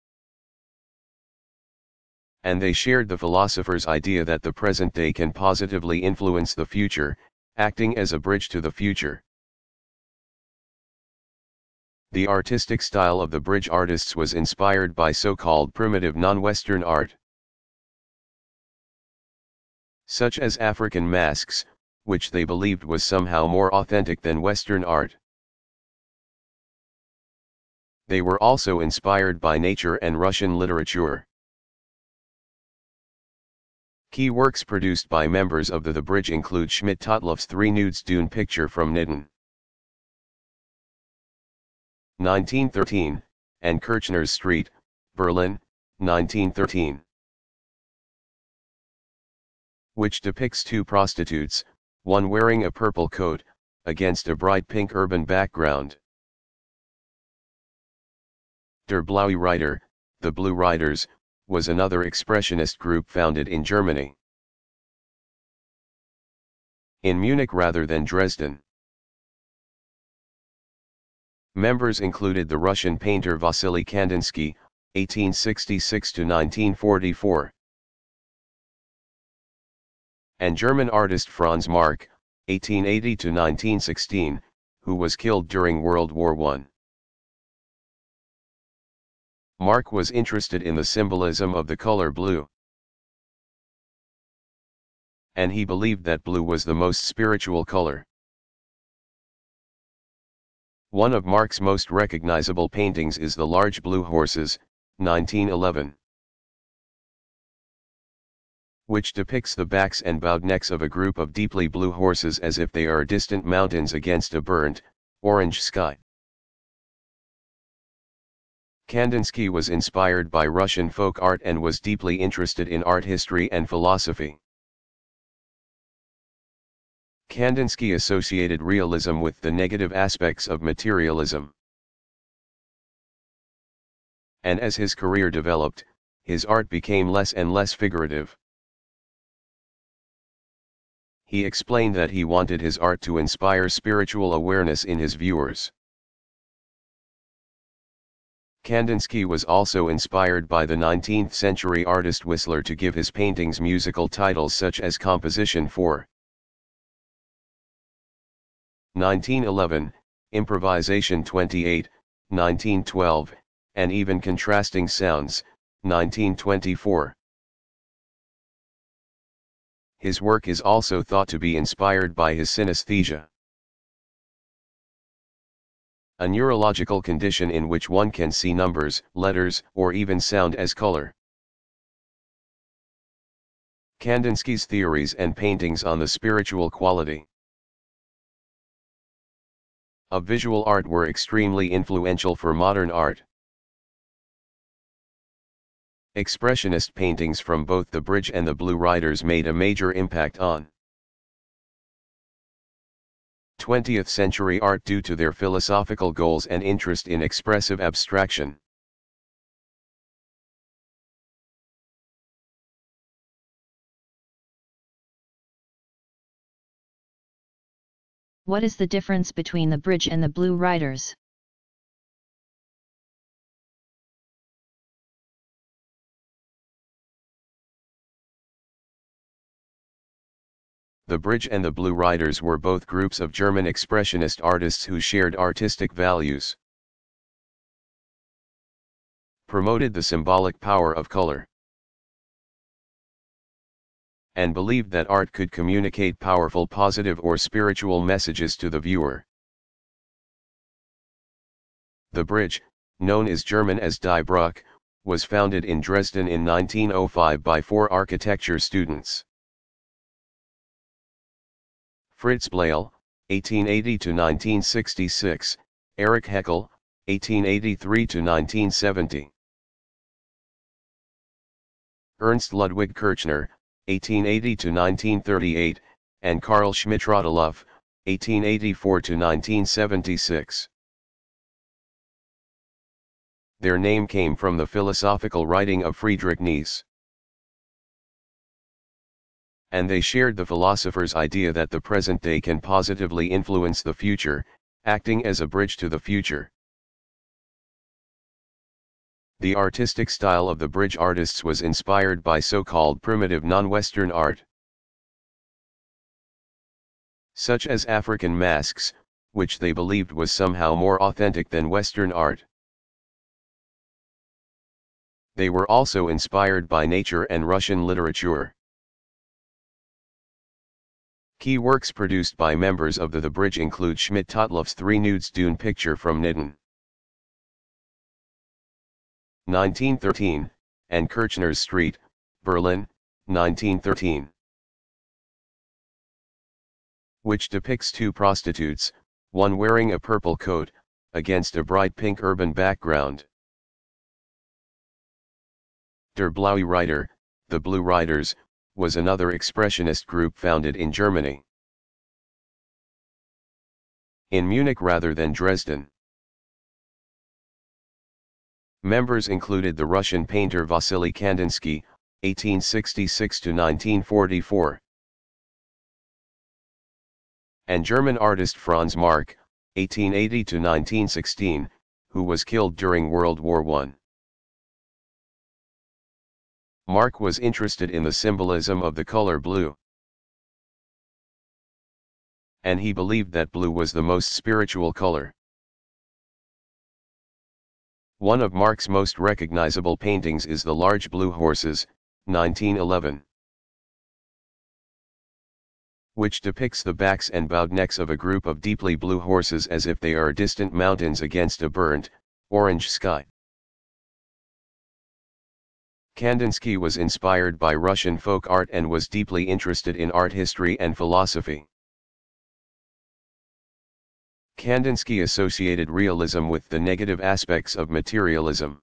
and they shared the philosopher's idea that the present day can positively influence the future, acting as a bridge to the future. The artistic style of the Bridge artists was inspired by so-called primitive non-Western art, such as African masks, which they believed was somehow more authentic than Western art. They were also inspired by nature and Russian literature. Key works produced by members of the Bridge include Schmidt-Rottluff's 3 nudes Dune picture from Nidden, 1913, and Kirchner's Street, Berlin, 1913, which depicts 2 prostitutes, one wearing a purple coat, against a bright pink urban background. Der Blaue Reiter, the Blue Riders, was another expressionist group founded in Germany, in Munich rather than Dresden. Members included the Russian painter Vasily Kandinsky, 1866–1944, and German artist Franz Marc, 1880–1916, who was killed during World War I. Marc was interested in the symbolism of the color blue, and he believed that blue was the most spiritual color. One of Marc's most recognizable paintings is The Large Blue Horses, 1911, which depicts the backs and bowed necks of a group of deeply blue horses as if they are distant mountains against a burnt, orange sky. Kandinsky was inspired by Russian folk art and was deeply interested in art history and philosophy. Kandinsky associated realism with the negative aspects of materialism, and as his career developed, his art became less and less figurative. He explained that he wanted his art to inspire spiritual awareness in his viewers. Kandinsky was also inspired by the 19th-century artist Whistler to give his paintings musical titles such as Composition for 1911, Improvisation 28, 1912, and even Contrasting Sounds, 1924. His work is also thought to be inspired by his synesthesia, a neurological condition in which one can see numbers, letters, or even sound as color. Kandinsky's theories and paintings on the spiritual quality of visual art were extremely influential for modern art. Expressionist paintings from both the Bridge and the Blue Riders made a major impact on 20th century art due to their philosophical goals and interest in expressive abstraction. What is the difference between the Bridge and the Blue Riders? The Bridge and the Blue Riders were both groups of German expressionist artists who shared artistic values, promoted the symbolic power of color, and believed that art could communicate powerful positive or spiritual messages to the viewer. The Bridge, known as German as Die Brücke, was founded in Dresden in 1905 by 4 architecture students. Fritz Bleyl, 1880–1966, Erich Heckel, 1883–1970. Ernst Ludwig Kirchner, 1880–1938, and Karl Schmidt-Rottluff, 1884–1976. Their name came from the philosophical writing of Friedrich Nietzsche. And they shared the philosopher's idea that the present day can positively influence the future, acting as a bridge to the future. The artistic style of the Bridge artists was inspired by so-called primitive non-Western art, such as African masks, which they believed was somehow more authentic than Western art. They were also inspired by nature and Russian literature. Key works produced by members of the Bridge include Schmidt-Rottluff's 3 Nudes Dune picture from Nidden, 1913, and Kirchner's Street, Berlin, 1913, which depicts 2 prostitutes, one wearing a purple coat, against a bright pink urban background. Der Blaue Reiter, the Blue Riders, was another expressionist group founded in Germany, in Munich rather than Dresden. Members included the Russian painter Vasily Kandinsky, 1866–1944, and German artist Franz Marc, 1880–1916, who was killed during World War I. Marc was interested in the symbolism of the color blue, and he believed that blue was the most spiritual color. One of Marc's most recognizable paintings is The Large Blue Horses, 1911, which depicts the backs and bowed necks of a group of deeply blue horses as if they are distant mountains against a burnt, orange sky. Kandinsky was inspired by Russian folk art and was deeply interested in art history and philosophy. Kandinsky associated realism with the negative aspects of materialism.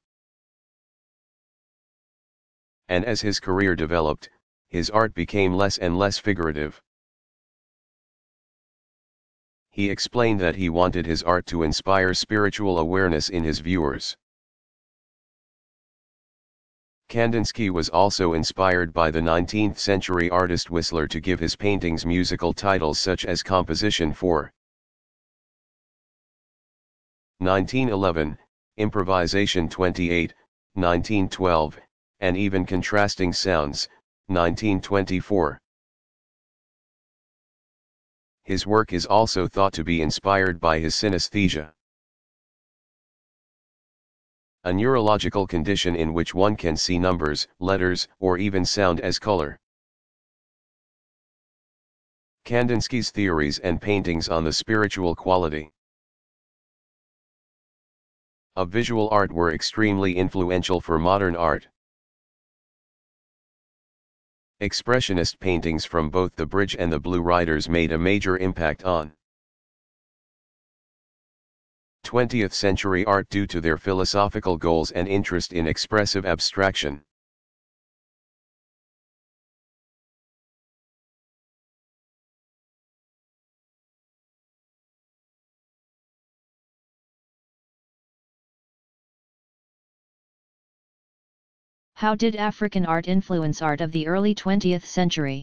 And as his career developed, his art became less and less figurative. He explained that he wanted his art to inspire spiritual awareness in his viewers. Kandinsky was also inspired by the 19th-century artist Whistler to give his paintings musical titles such as Composition for 1911, Improvisation 28, 1912, and even Contrasting Sounds, 1924. His work is also thought to be inspired by his synesthesia, a neurological condition in which one can see numbers, letters, or even sound as color. Kandinsky's theories and paintings on the spiritual quality of visual art were extremely influential for modern art. Expressionist paintings from both the Bridge and the Blue Riders made a major impact on 20th century art due to their philosophical goals and interest in expressive abstraction. How did African art influence art of the early 20th century?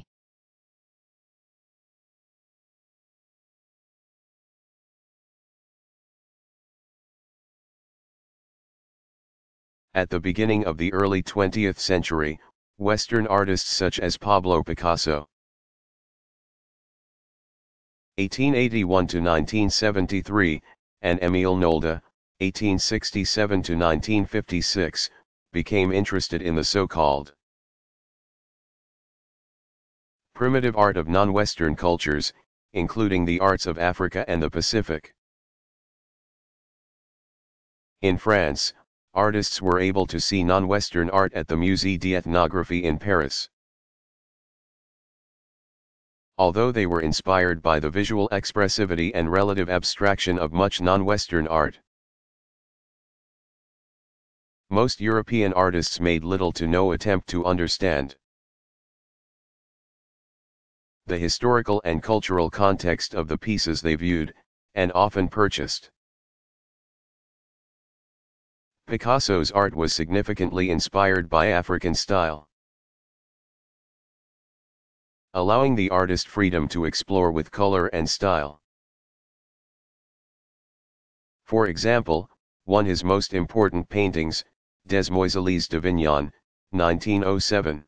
At the beginning of the early 20th century, Western artists such as Pablo Picasso (1881–1973) and Émile Nolde (1867–1956) became interested in the so-called primitive art of non-Western cultures, including the arts of Africa and the Pacific. In France, artists were able to see non-Western art at the Musée d'Ethnographie in Paris. Although they were inspired by the visual expressivity and relative abstraction of much non-Western art, most European artists made little to no attempt to understand the historical and cultural context of the pieces they viewed, and often purchased. Picasso's art was significantly inspired by African style, allowing the artist freedom to explore with color and style. For example, one of his most important paintings, Demoiselles d'Avignon, 1907,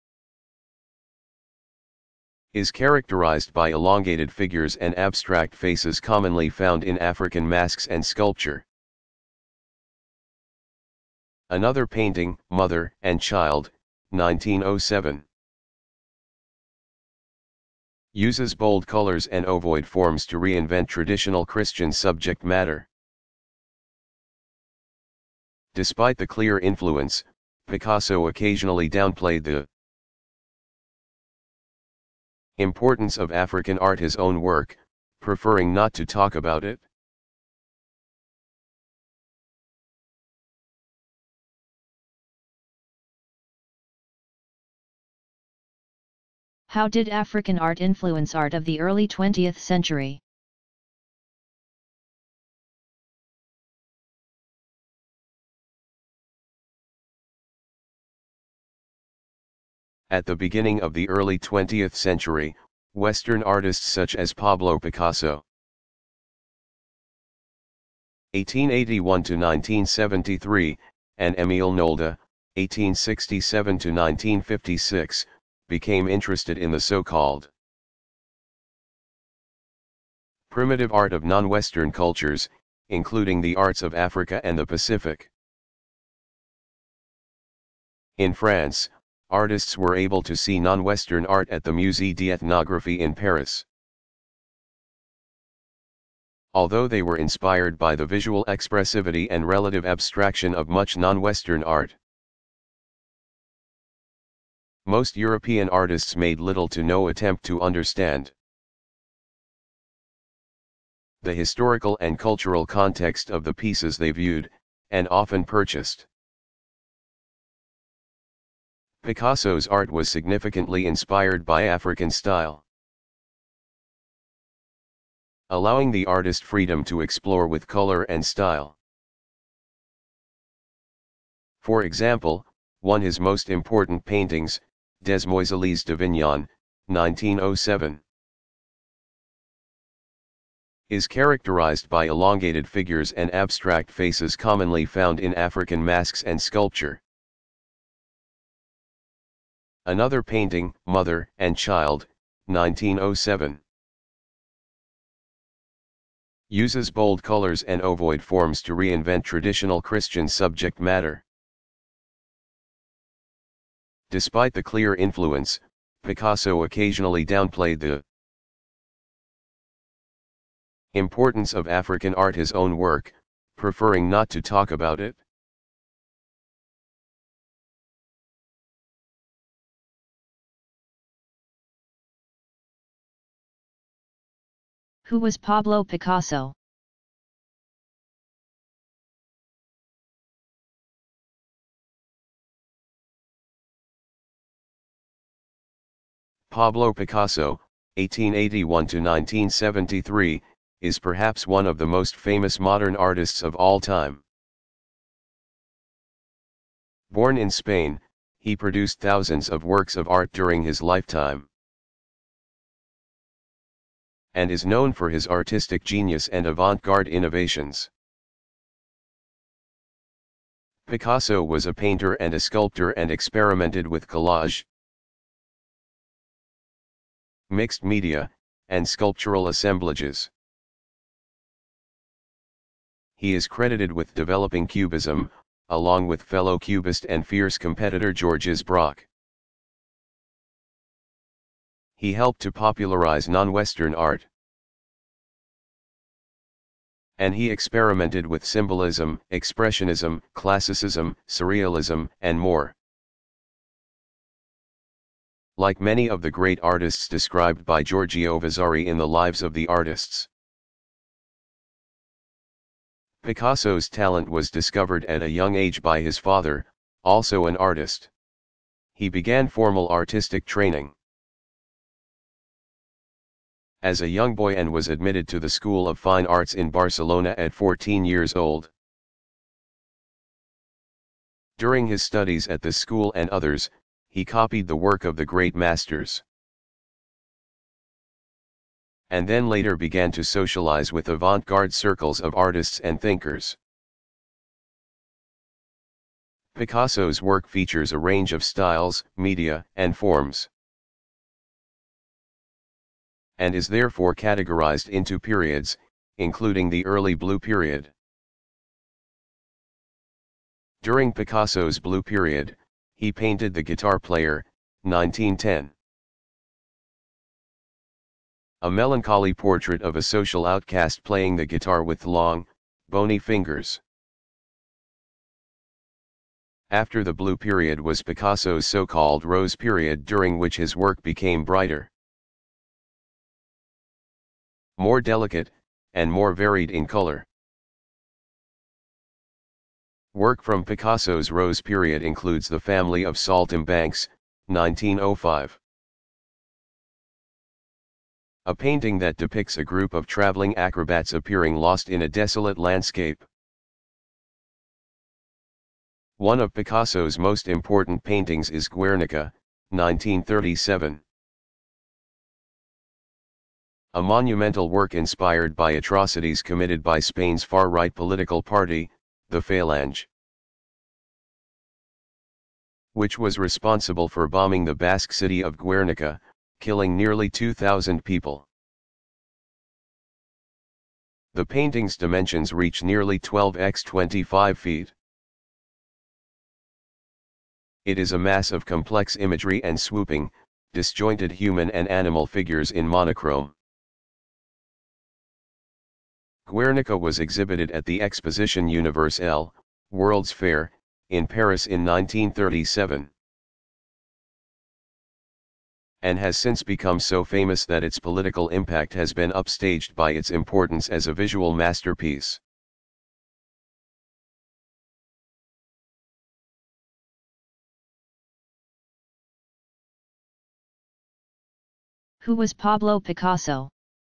is characterized by elongated figures and abstract faces commonly found in African masks and sculpture. Another painting, Mother and Child, 1907, uses bold colors and ovoid forms to reinvent traditional Christian subject matter. Despite the clear influence, Picasso occasionally downplayed the importance of African art, his own work, preferring not to talk about it. How did African art influence art of the early 20th century? At the beginning of the early 20th century, Western artists such as Pablo Picasso (1881–1973) and Émile Nolde (1867–1956) became interested in the so-called primitive art of non-Western cultures, including the arts of Africa and the Pacific. In France, artists were able to see non-Western art at the Musée d'Ethnographie in Paris. Although they were inspired by the visual expressivity and relative abstraction of much non-Western art, most European artists made little to no attempt to understand the historical and cultural context of the pieces they viewed, and often purchased. Picasso's art was significantly inspired by African style, allowing the artist freedom to explore with color and style. For example, one of his most important paintings, Demoiselles d'Avignon, 1907, is characterized by elongated figures and abstract faces commonly found in African masks and sculpture. Another painting, Mother and Child, 1907, uses bold colors and ovoid forms to reinvent traditional Christian subject matter. Despite the clear influence, Picasso occasionally downplayed the importance of African art, his own work, preferring not to talk about it. Who was Pablo Picasso? Pablo Picasso, 1881–1973, is perhaps one of the most famous modern artists of all time. Born in Spain, He produced thousands of works of art during his lifetime, and is known for his artistic genius and avant-garde innovations. Picasso was a painter and a sculptor and experimented with collage, mixed media, and sculptural assemblages. He is credited with developing Cubism, along with fellow Cubist and fierce competitor Georges Braque. He helped to popularize non-Western art, and he experimented with symbolism, expressionism, classicism, surrealism, and more. Like many of the great artists described by Giorgio Vasari in the Lives of the Artists, Picasso's talent was discovered at a young age by his father, also an artist. He began formal artistic training as a young boy and was admitted to the School of Fine Arts in Barcelona at 14 years old. During his studies at this school and others, he copied the work of the great masters, and then later began to socialize with avant-garde circles of artists and thinkers. Picasso's work features a range of styles, media, and forms, and is therefore categorized into periods, including the early Blue Period. During Picasso's Blue Period, he painted The Guitar Player, 1910. A melancholy portrait of a social outcast playing the guitar with long, bony fingers. After the Blue Period was Picasso's so-called Rose Period, during which his work became brighter, more delicate, and more varied in color. Work from Picasso's Rose Period includes The Family of Saltimbanques, 1905. A painting that depicts a group of traveling acrobats appearing lost in a desolate landscape. One of Picasso's most important paintings is Guernica, 1937. A monumental work inspired by atrocities committed by Spain's far-right political party, the Falange, which was responsible for bombing the Basque city of Guernica, killing nearly 2,000 people. The painting's dimensions reach nearly 12 x 25 feet. It is a mass of complex imagery and swooping, disjointed human and animal figures in monochrome. Guernica was exhibited at the Exposition Universelle, World's Fair, in Paris in 1937, and has since become so famous that its political impact has been upstaged by its importance as a visual masterpiece. Who was Pablo Picasso?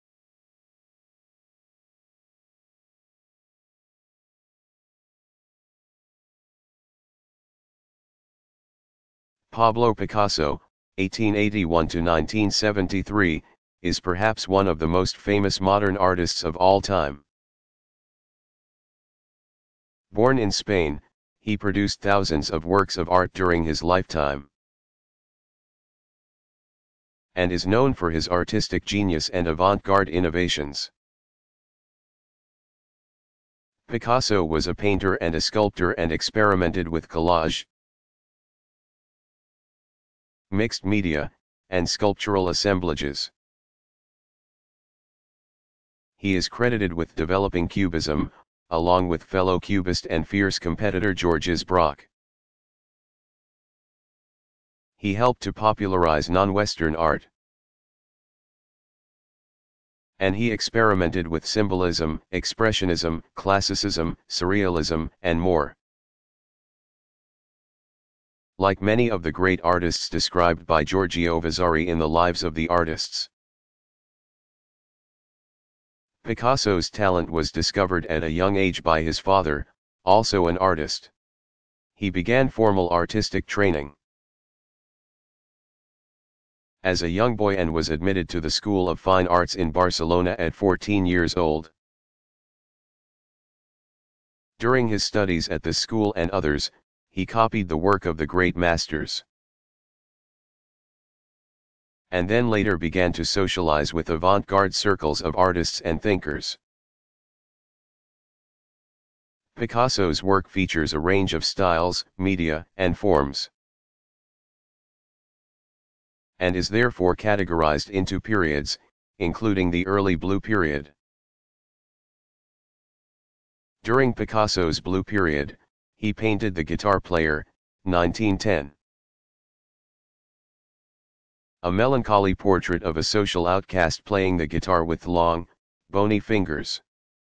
Pablo Picasso, 1881 to 1973, is perhaps one of the most famous modern artists of all time. Born in Spain, he produced thousands of works of art during his lifetime, and is known for his artistic genius and avant-garde innovations. Picasso was a painter and a sculptor and experimented with collage, mixed media, and sculptural assemblages. He is credited with developing Cubism, along with fellow Cubist and fierce competitor Georges Braque. He helped to popularize non-Western art, and he experimented with symbolism, expressionism, classicism, surrealism, and more. Like many of the great artists described by Giorgio Vasari in the Lives of the Artists, Picasso's talent was discovered at a young age by his father, also an artist. He began formal artistic training as a young boy and was admitted to the School of Fine Arts in Barcelona at 14 years old. During his studies at this school and others, he copied the work of the great masters, and then later began to socialize with avant-garde circles of artists and thinkers. Picasso's work features a range of styles, media, and forms, and is therefore categorized into periods, including the early Blue period. During Picasso's Blue period, he painted The Guitar Player, 1910. A melancholy portrait of a social outcast playing the guitar with long, bony fingers.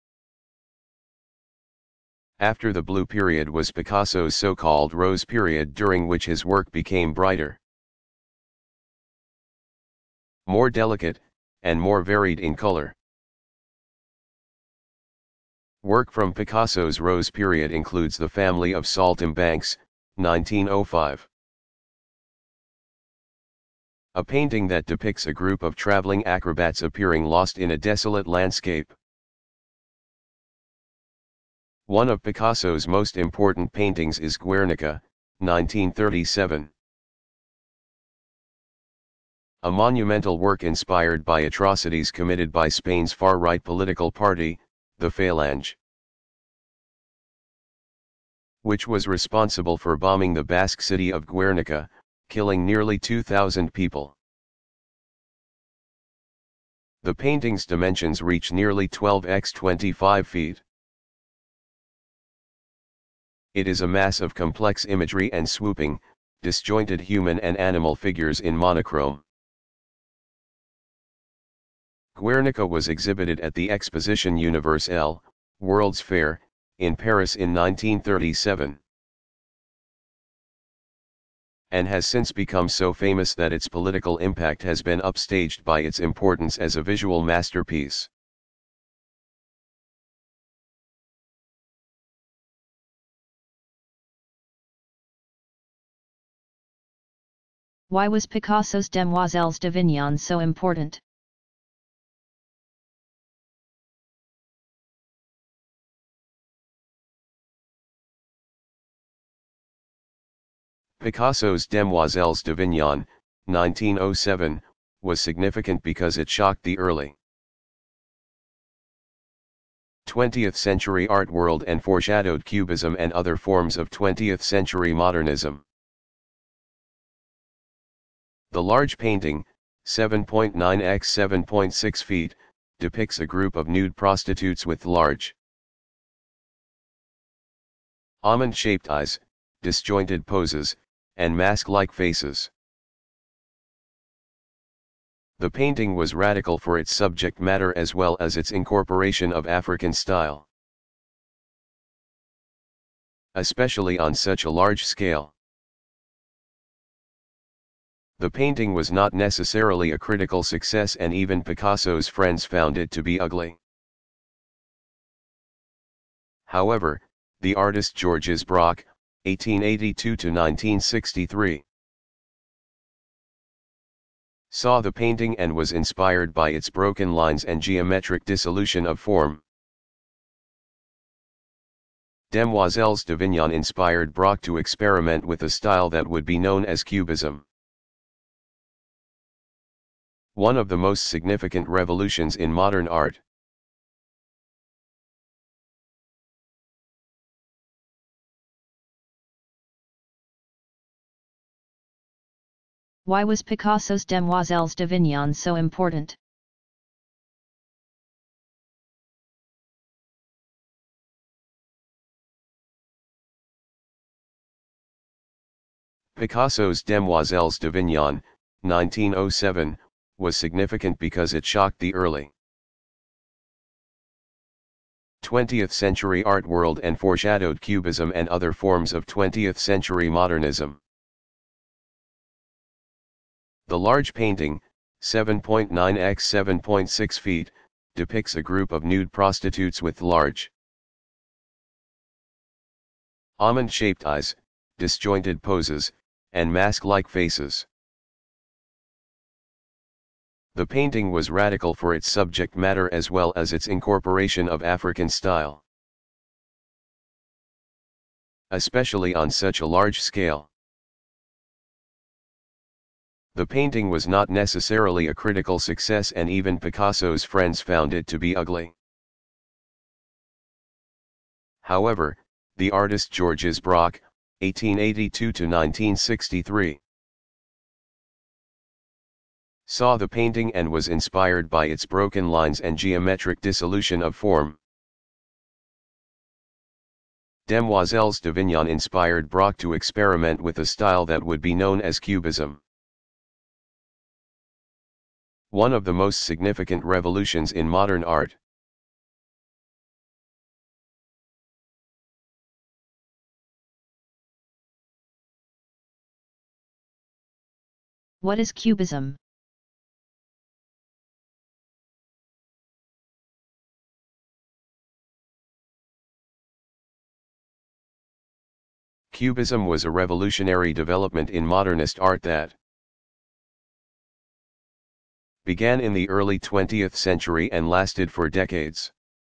After the Blue period was Picasso's so-called Rose period, during which his work became brighter, more delicate, and more varied in color. Work from Picasso's Rose period includes The Family of Saltimbanques, 1905. A painting that depicts a group of traveling acrobats appearing lost in a desolate landscape. One of Picasso's most important paintings is Guernica, 1937. A monumental work inspired by atrocities committed by Spain's far-right political party, the Falange, which was responsible for bombing the Basque city of Guernica, killing nearly 2,000 people. The painting's dimensions reach nearly 12 x 25 feet. It is a mass of complex imagery and swooping, disjointed human and animal figures in monochrome. Guernica was exhibited at the Exposition Universelle, World's Fair, in Paris in 1937, and has since become so famous that its political impact has been upstaged by its importance as a visual masterpiece. Why was Picasso's Demoiselles d'Avignon so important? Picasso's Demoiselles d'Avignon, 1907, was significant because it shocked the early 20th century art world and foreshadowed Cubism and other forms of 20th century modernism. The large painting, 7.9 x 7.6 feet, depicts a group of nude prostitutes with large, almond-shaped eyes, disjointed poses, and mask-like faces. The painting was radical for its subject matter as well as its incorporation of African style, especially on such a large scale. The painting was not necessarily a critical success, and even Picasso's friends found it to be ugly. However, the artist Georges Braque, 1882–1963, saw the painting and was inspired by its broken lines and geometric dissolution of form. Demoiselles d'Avignon inspired Braque to experiment with a style that would be known as Cubism, one of the most significant revolutions in modern art. Why was Picasso's Demoiselles d'Avignon so important? Picasso's Demoiselles d'Avignon, 1907, was significant because it shocked the early 20th century art world and foreshadowed Cubism and other forms of 20th century modernism. The large painting, 7.9 x 7.6 feet, depicts a group of nude prostitutes with large, almond-shaped eyes, disjointed poses, and mask-like faces. The painting was radical for its subject matter as well as its incorporation of African style, especially on such a large scale. The painting was not necessarily a critical success, and even Picasso's friends found it to be ugly. However, the artist Georges Braque, 1882–1963, saw the painting and was inspired by its broken lines and geometric dissolution of form. Demoiselles d'Avignon inspired Braque to experiment with a style that would be known as Cubism. One of the most significant revolutions in modern art. What is Cubism? Cubism was a revolutionary development in modernist art that began in the early 20th century and lasted for decades.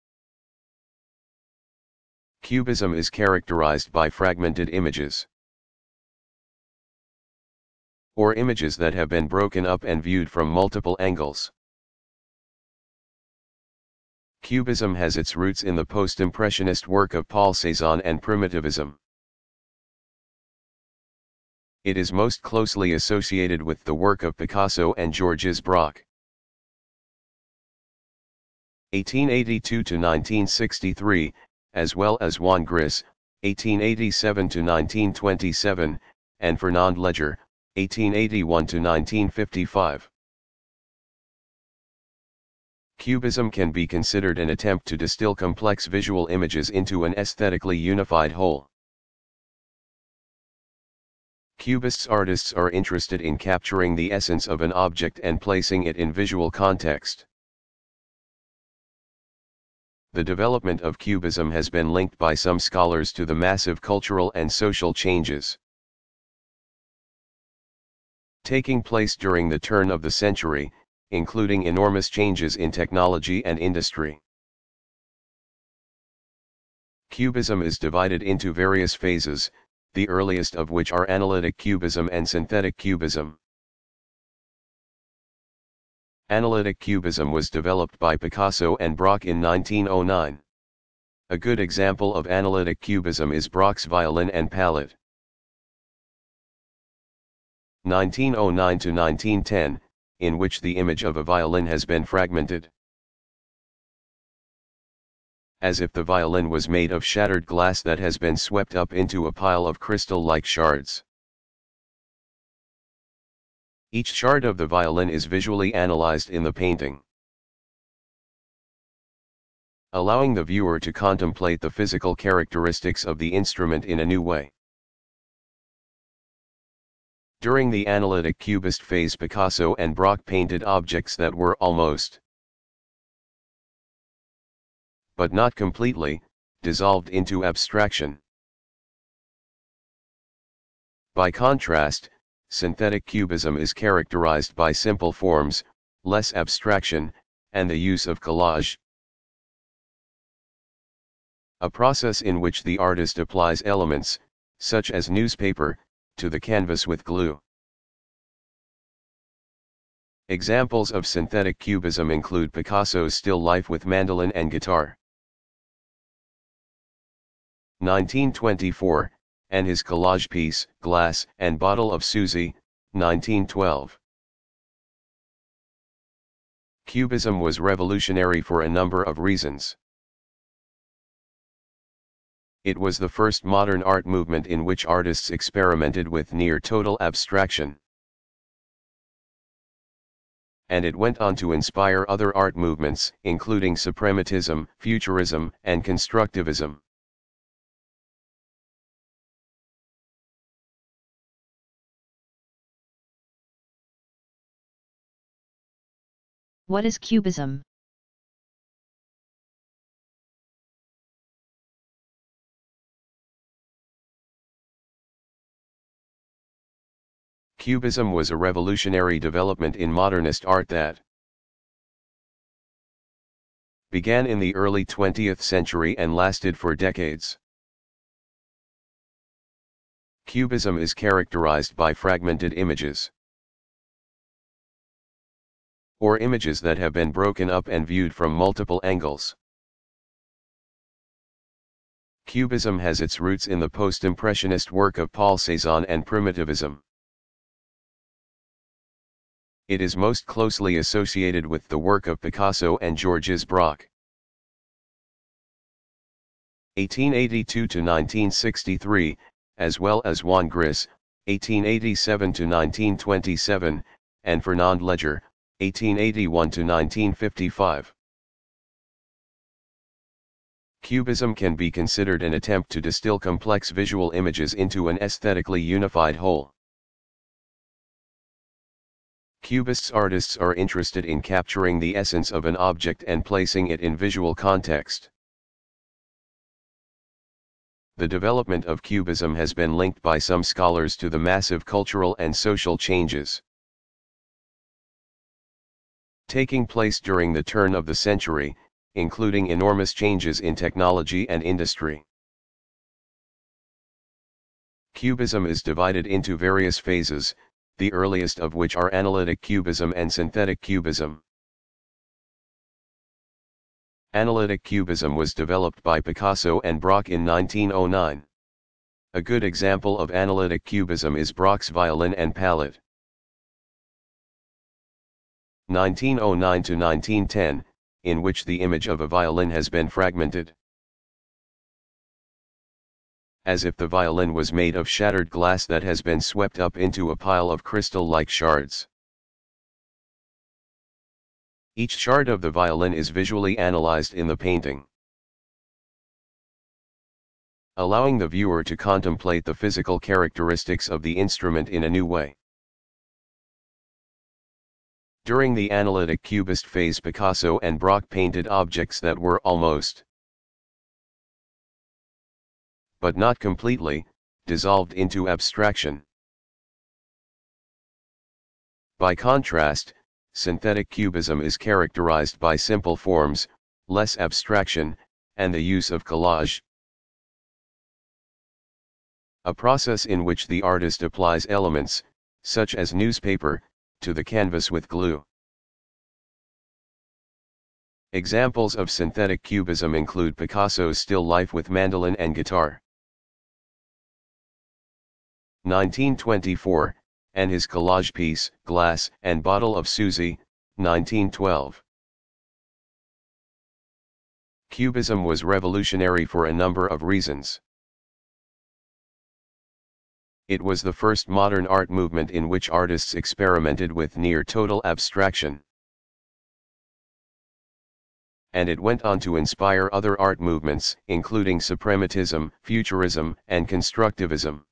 Cubism is characterized by fragmented images, or images that have been broken up and viewed from multiple angles. Cubism has its roots in the post-impressionist work of Paul Cézanne and primitivism. It is most closely associated with the work of Picasso and Georges Braque. 1882–1963, as well as Juan Gris, 1887–1927, and Fernand Léger, 1881–1955. Cubism can be considered an attempt to distill complex visual images into an aesthetically unified whole. Cubist artists are interested in capturing the essence of an object and placing it in visual context. The development of Cubism has been linked by some scholars to the massive cultural and social changes taking place during the turn of the century, including enormous changes in technology and industry. Cubism is divided into various phases, the earliest of which are analytic cubism and synthetic cubism. Analytic cubism was developed by Picasso and Braque in 1909. A good example of analytic cubism is Braque's Violin and Palette. 1909–1910, in which the image of a violin has been fragmented, as if the violin was made of shattered glass that has been swept up into a pile of crystal-like shards. Each shard of the violin is visually analyzed in the painting, allowing the viewer to contemplate the physical characteristics of the instrument in a new way. During the analytic cubist phase, Picasso and Braque painted objects that were almost, but not completely, dissolved into abstraction. By contrast, synthetic cubism is characterized by simple forms, less abstraction, and the use of collage, a process in which the artist applies elements, such as newspaper, to the canvas with glue. Examples of synthetic cubism include Picasso's still life with mandolin and guitar, 1924, and his collage piece, Glass and Bottle of Susie, 1912. Cubism was revolutionary for a number of reasons. It was the first modern art movement in which artists experimented with near-total abstraction, and it went on to inspire other art movements, including suprematism, futurism, and constructivism. What is Cubism? Cubism was a revolutionary development in modernist art that began in the early 20th century and lasted for decades. Cubism is characterized by fragmented images, or images that have been broken up and viewed from multiple angles. Cubism has its roots in the post-impressionist work of Paul Cézanne and Primitivism. It is most closely associated with the work of Picasso and Georges Braque. 1882 to 1963, as well as Juan Gris, 1887 to 1927, and Fernand Léger, 1881 to 1955. Cubism can be considered an attempt to distill complex visual images into an aesthetically unified whole. Cubist artists are interested in capturing the essence of an object and placing it in visual context. The development of Cubism has been linked by some scholars to the massive cultural and social changes taking place during the turn of the century, including enormous changes in technology and industry. Cubism is divided into various phases, the earliest of which are analytic cubism and synthetic cubism. Analytic cubism was developed by Picasso and Braque in 1909. A good example of analytic cubism is Braque's Violin and Palette. 1909 to 1910, in which the image of a violin has been fragmented, as if the violin was made of shattered glass that has been swept up into a pile of crystal-like shards. Each shard of the violin is visually analyzed in the painting, allowing the viewer to contemplate the physical characteristics of the instrument in a new way. During the analytic cubist phase, Picasso and Braque painted objects that were almost, but not completely, dissolved into abstraction. By contrast, synthetic cubism is characterized by simple forms, less abstraction, and the use of collage, a process in which the artist applies elements, such as newspaper, to the canvas with glue. Examples of synthetic cubism include Picasso's still life with mandolin and guitar, 1924, and his collage piece, Glass and Bottle of Susie, 1912. Cubism was revolutionary for a number of reasons. It was the first modern art movement in which artists experimented with near-total abstraction. And it went on to inspire other art movements, including suprematism, futurism, and constructivism.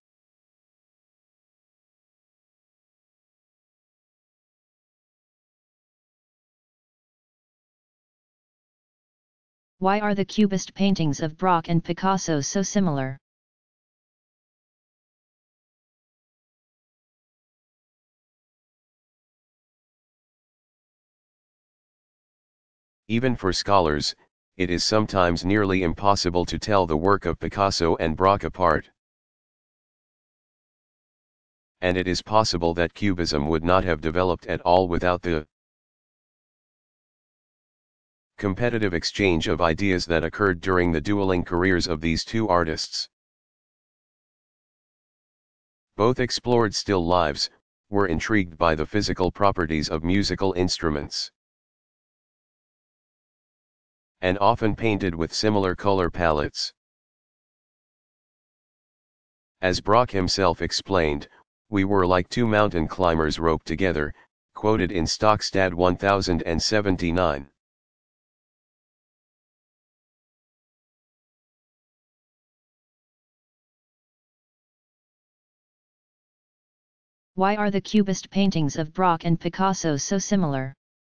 Why are the Cubist paintings of Braque and Picasso so similar? Even for scholars, it is sometimes nearly impossible to tell the work of Picasso and Braque apart. And it is possible that Cubism would not have developed at all without the competitive exchange of ideas that occurred during the dueling careers of these two artists. Both explored still lives, were intrigued by the physical properties of musical instruments, and often painted with similar color palettes. As Braque himself explained, "We were like two mountain climbers roped together," quoted in Stockstad 1079. Why are the Cubist paintings of Braque and Picasso so similar?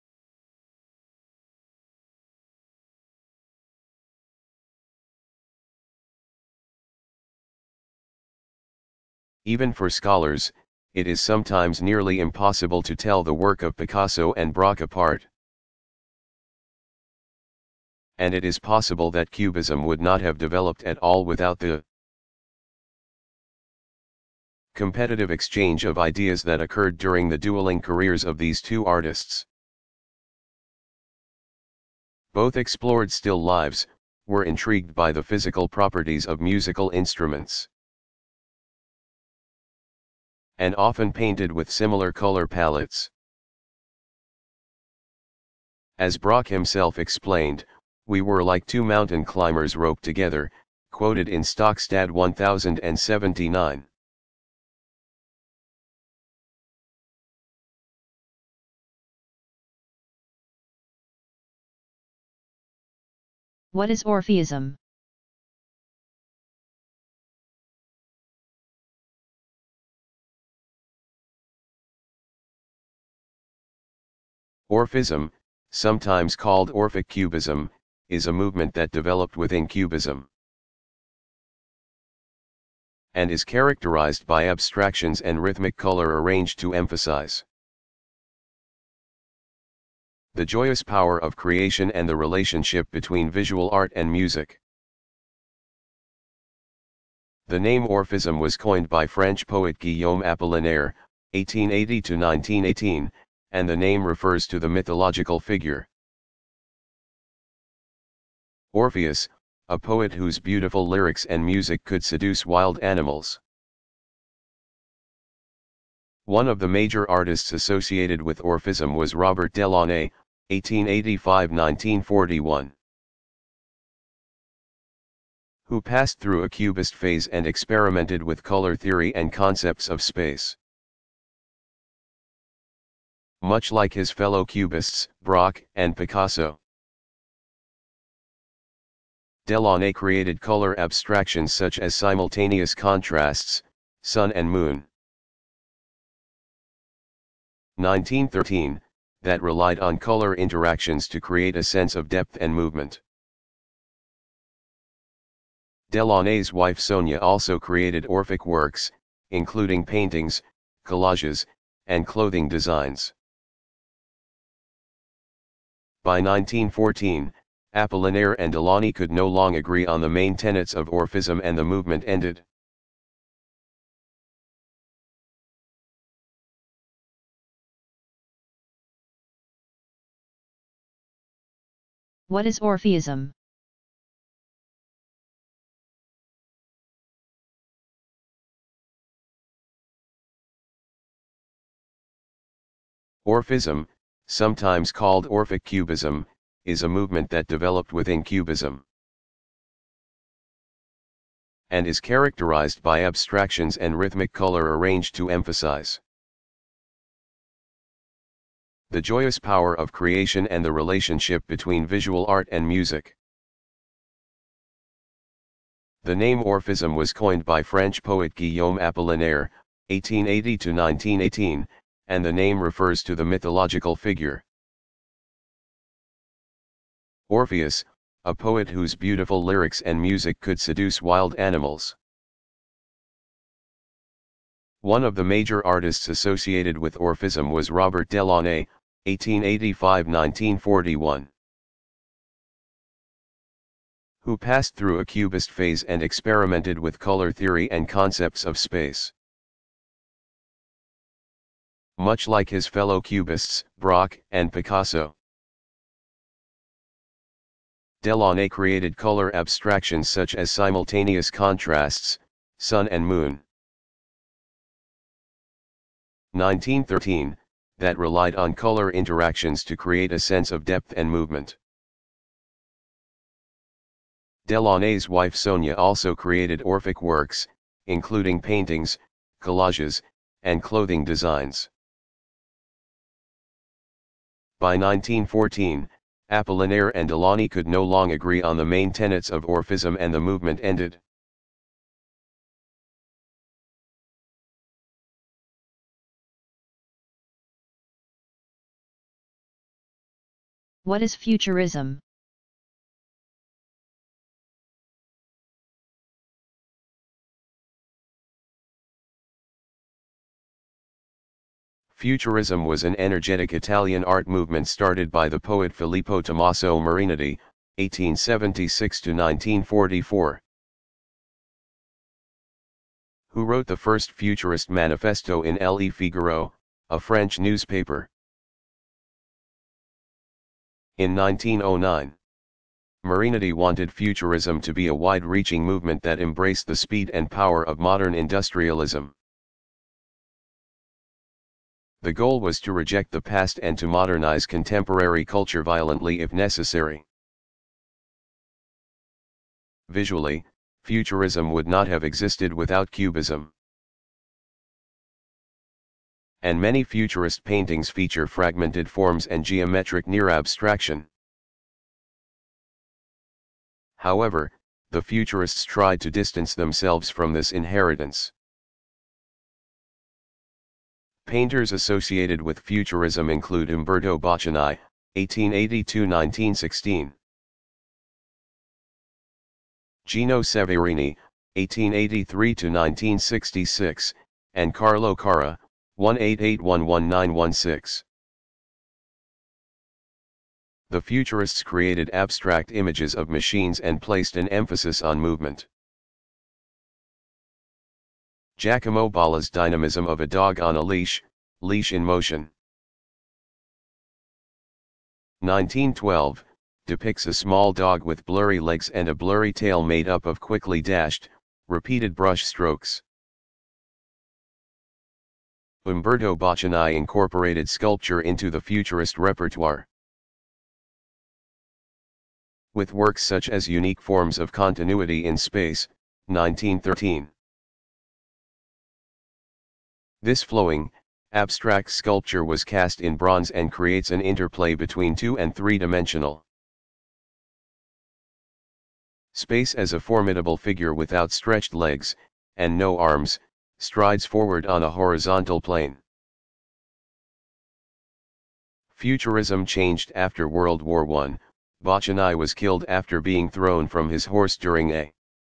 Even for scholars, it is sometimes nearly impossible to tell the work of Picasso and Braque apart. and it is possible that Cubism would not have developed at all without the competitive exchange of ideas that occurred during the dueling careers of these two artists. Both explored still lives, were intrigued by the physical properties of musical instruments, and often painted with similar color palettes. As Braque himself explained, "We were like two mountain climbers roped together," quoted in Stockstad 1079. What is Orpheism? Orphism, sometimes called Orphic Cubism, is a movement that developed within Cubism, and is characterized by abstractions and rhythmic color arranged to emphasize the joyous power of creation and the relationship between visual art and music. The name Orphism was coined by French poet Guillaume Apollinaire, 1880–1918, and the name refers to the mythological figure Orpheus, a poet whose beautiful lyrics and music could seduce wild animals. One of the major artists associated with Orphism was Robert Delaunay, 1885–1941. Who passed through a Cubist phase and experimented with color theory and concepts of space. Much like his fellow Cubists, Braque and Picasso, Delaunay created color abstractions such as simultaneous contrasts, sun and moon. 1913, that relied on color interactions to create a sense of depth and movement. Delaunay's wife Sonia also created Orphic works, including paintings, collages, and clothing designs. By 1914, Apollinaire and Delaunay could no longer agree on the main tenets of Orphism and the movement ended. What is Orpheism? Orphism, sometimes called Orphic Cubism, is a movement that developed within Cubism, and is characterized by abstractions and rhythmic color arranged to emphasize the joyous power of creation and the relationship between visual art and music. The name Orphism was coined by French poet Guillaume Apollinaire, 1880–1918, and the name refers to the mythological figure Orpheus, a poet whose beautiful lyrics and music could seduce wild animals. One of the major artists associated with Orphism was Robert Delaunay, 1885–1941. Who passed through a Cubist phase and experimented with color theory and concepts of space. Much like his fellow Cubists, Braque and Picasso, Delaunay created color abstractions such as simultaneous contrasts, sun and moon. 1913, that relied on color interactions to create a sense of depth and movement. Delaunay's wife Sonia also created Orphic works, including paintings, collages, and clothing designs. By 1914, Apollinaire and Delaunay could no longer agree on the main tenets of Orphism and the movement ended. What is Futurism? Futurism was an energetic Italian art movement started by the poet Filippo Tommaso Marinetti, 1876 to 1944. Who wrote the first Futurist manifesto in Le Figaro, a French newspaper? In 1909. Marinetti wanted Futurism to be a wide-reaching movement that embraced the speed and power of modern industrialism. The goal was to reject the past and to modernize contemporary culture violently if necessary. Visually, Futurism would not have existed without Cubism. And many Futurist paintings feature fragmented forms and geometric near-abstraction. However, the Futurists tried to distance themselves from this inheritance. Painters associated with Futurism include Umberto Boccioni, 1882–1916. Gino Severini, 1883–1966, and Carlo Carra, 1881–1916. The Futurists created abstract images of machines and placed an emphasis on movement. Giacomo Balla's dynamism of a dog on a leash, leash in motion. 1912, depicts a small dog with blurry legs and a blurry tail made up of quickly dashed, repeated brush strokes. Umberto Boccioni incorporated sculpture into the Futurist repertoire. With works such as Unique Forms of Continuity in Space, 1913. This flowing, abstract sculpture was cast in bronze and creates an interplay between two- and three-dimensional space as a formidable figure with outstretched legs, and no arms, strides forward on a horizontal plane. Futurism changed after World War I. Boccioni was killed after being thrown from his horse during a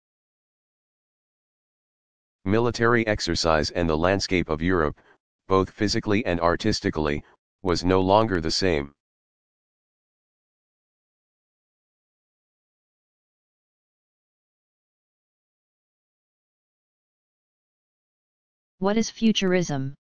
military exercise, and the landscape of Europe, both physically and artistically, was no longer the same. What is Futurism?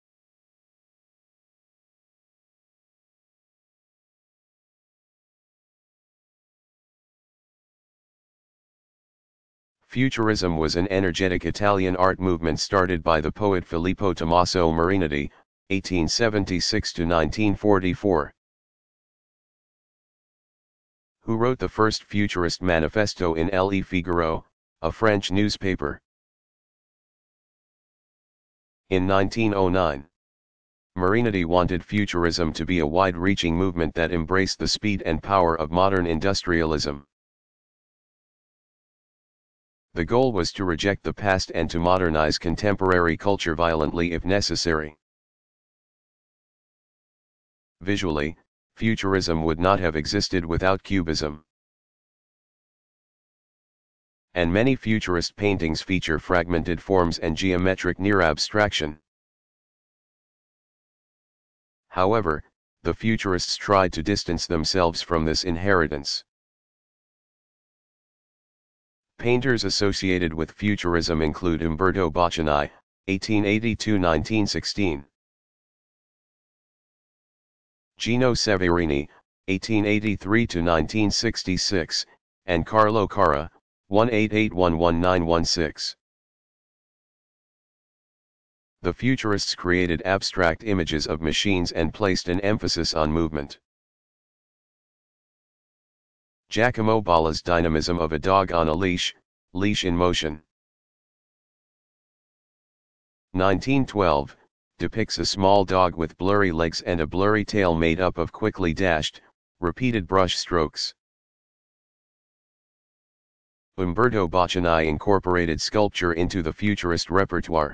Futurism was an energetic Italian art movement started by the poet Filippo Tommaso Marinetti, 1876–1944. Who wrote the first Futurist manifesto in Le Figaro, a French newspaper? In 1909. Marinetti wanted Futurism to be a wide-reaching movement that embraced the speed and power of modern industrialism. The goal was to reject the past and to modernize contemporary culture violently if necessary. Visually, Futurism would not have existed without Cubism. And many Futurist paintings feature fragmented forms and geometric near-abstraction. However, the Futurists tried to distance themselves from this inheritance. Painters associated with Futurism include Umberto Boccioni, 1882–1916. Gino Severini, 1883–1966, and Carlo Carra, 1881–1916. The Futurists created abstract images of machines and placed an emphasis on movement. Giacomo Balla's dynamism of a dog on a leash, leash in motion. 1912, depicts a small dog with blurry legs and a blurry tail made up of quickly dashed, repeated brush strokes. Umberto Boccioni incorporated sculpture into the Futurist repertoire.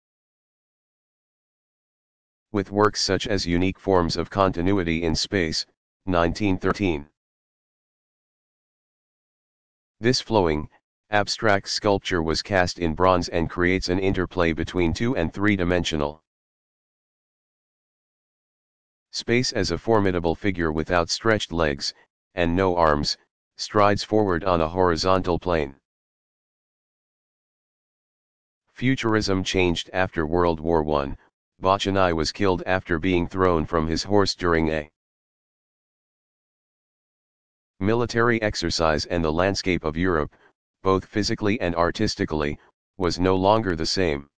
With works such as Unique Forms of Continuity in Space, 1913. This flowing, abstract sculpture was cast in bronze and creates an interplay between two- and three-dimensional space as a formidable figure with outstretched legs, and no arms, strides forward on a horizontal plane. Futurism changed after World War I. Botchani was killed after being thrown from his horse during a military exercise, and the landscape of Europe, both physically and artistically, was no longer the same.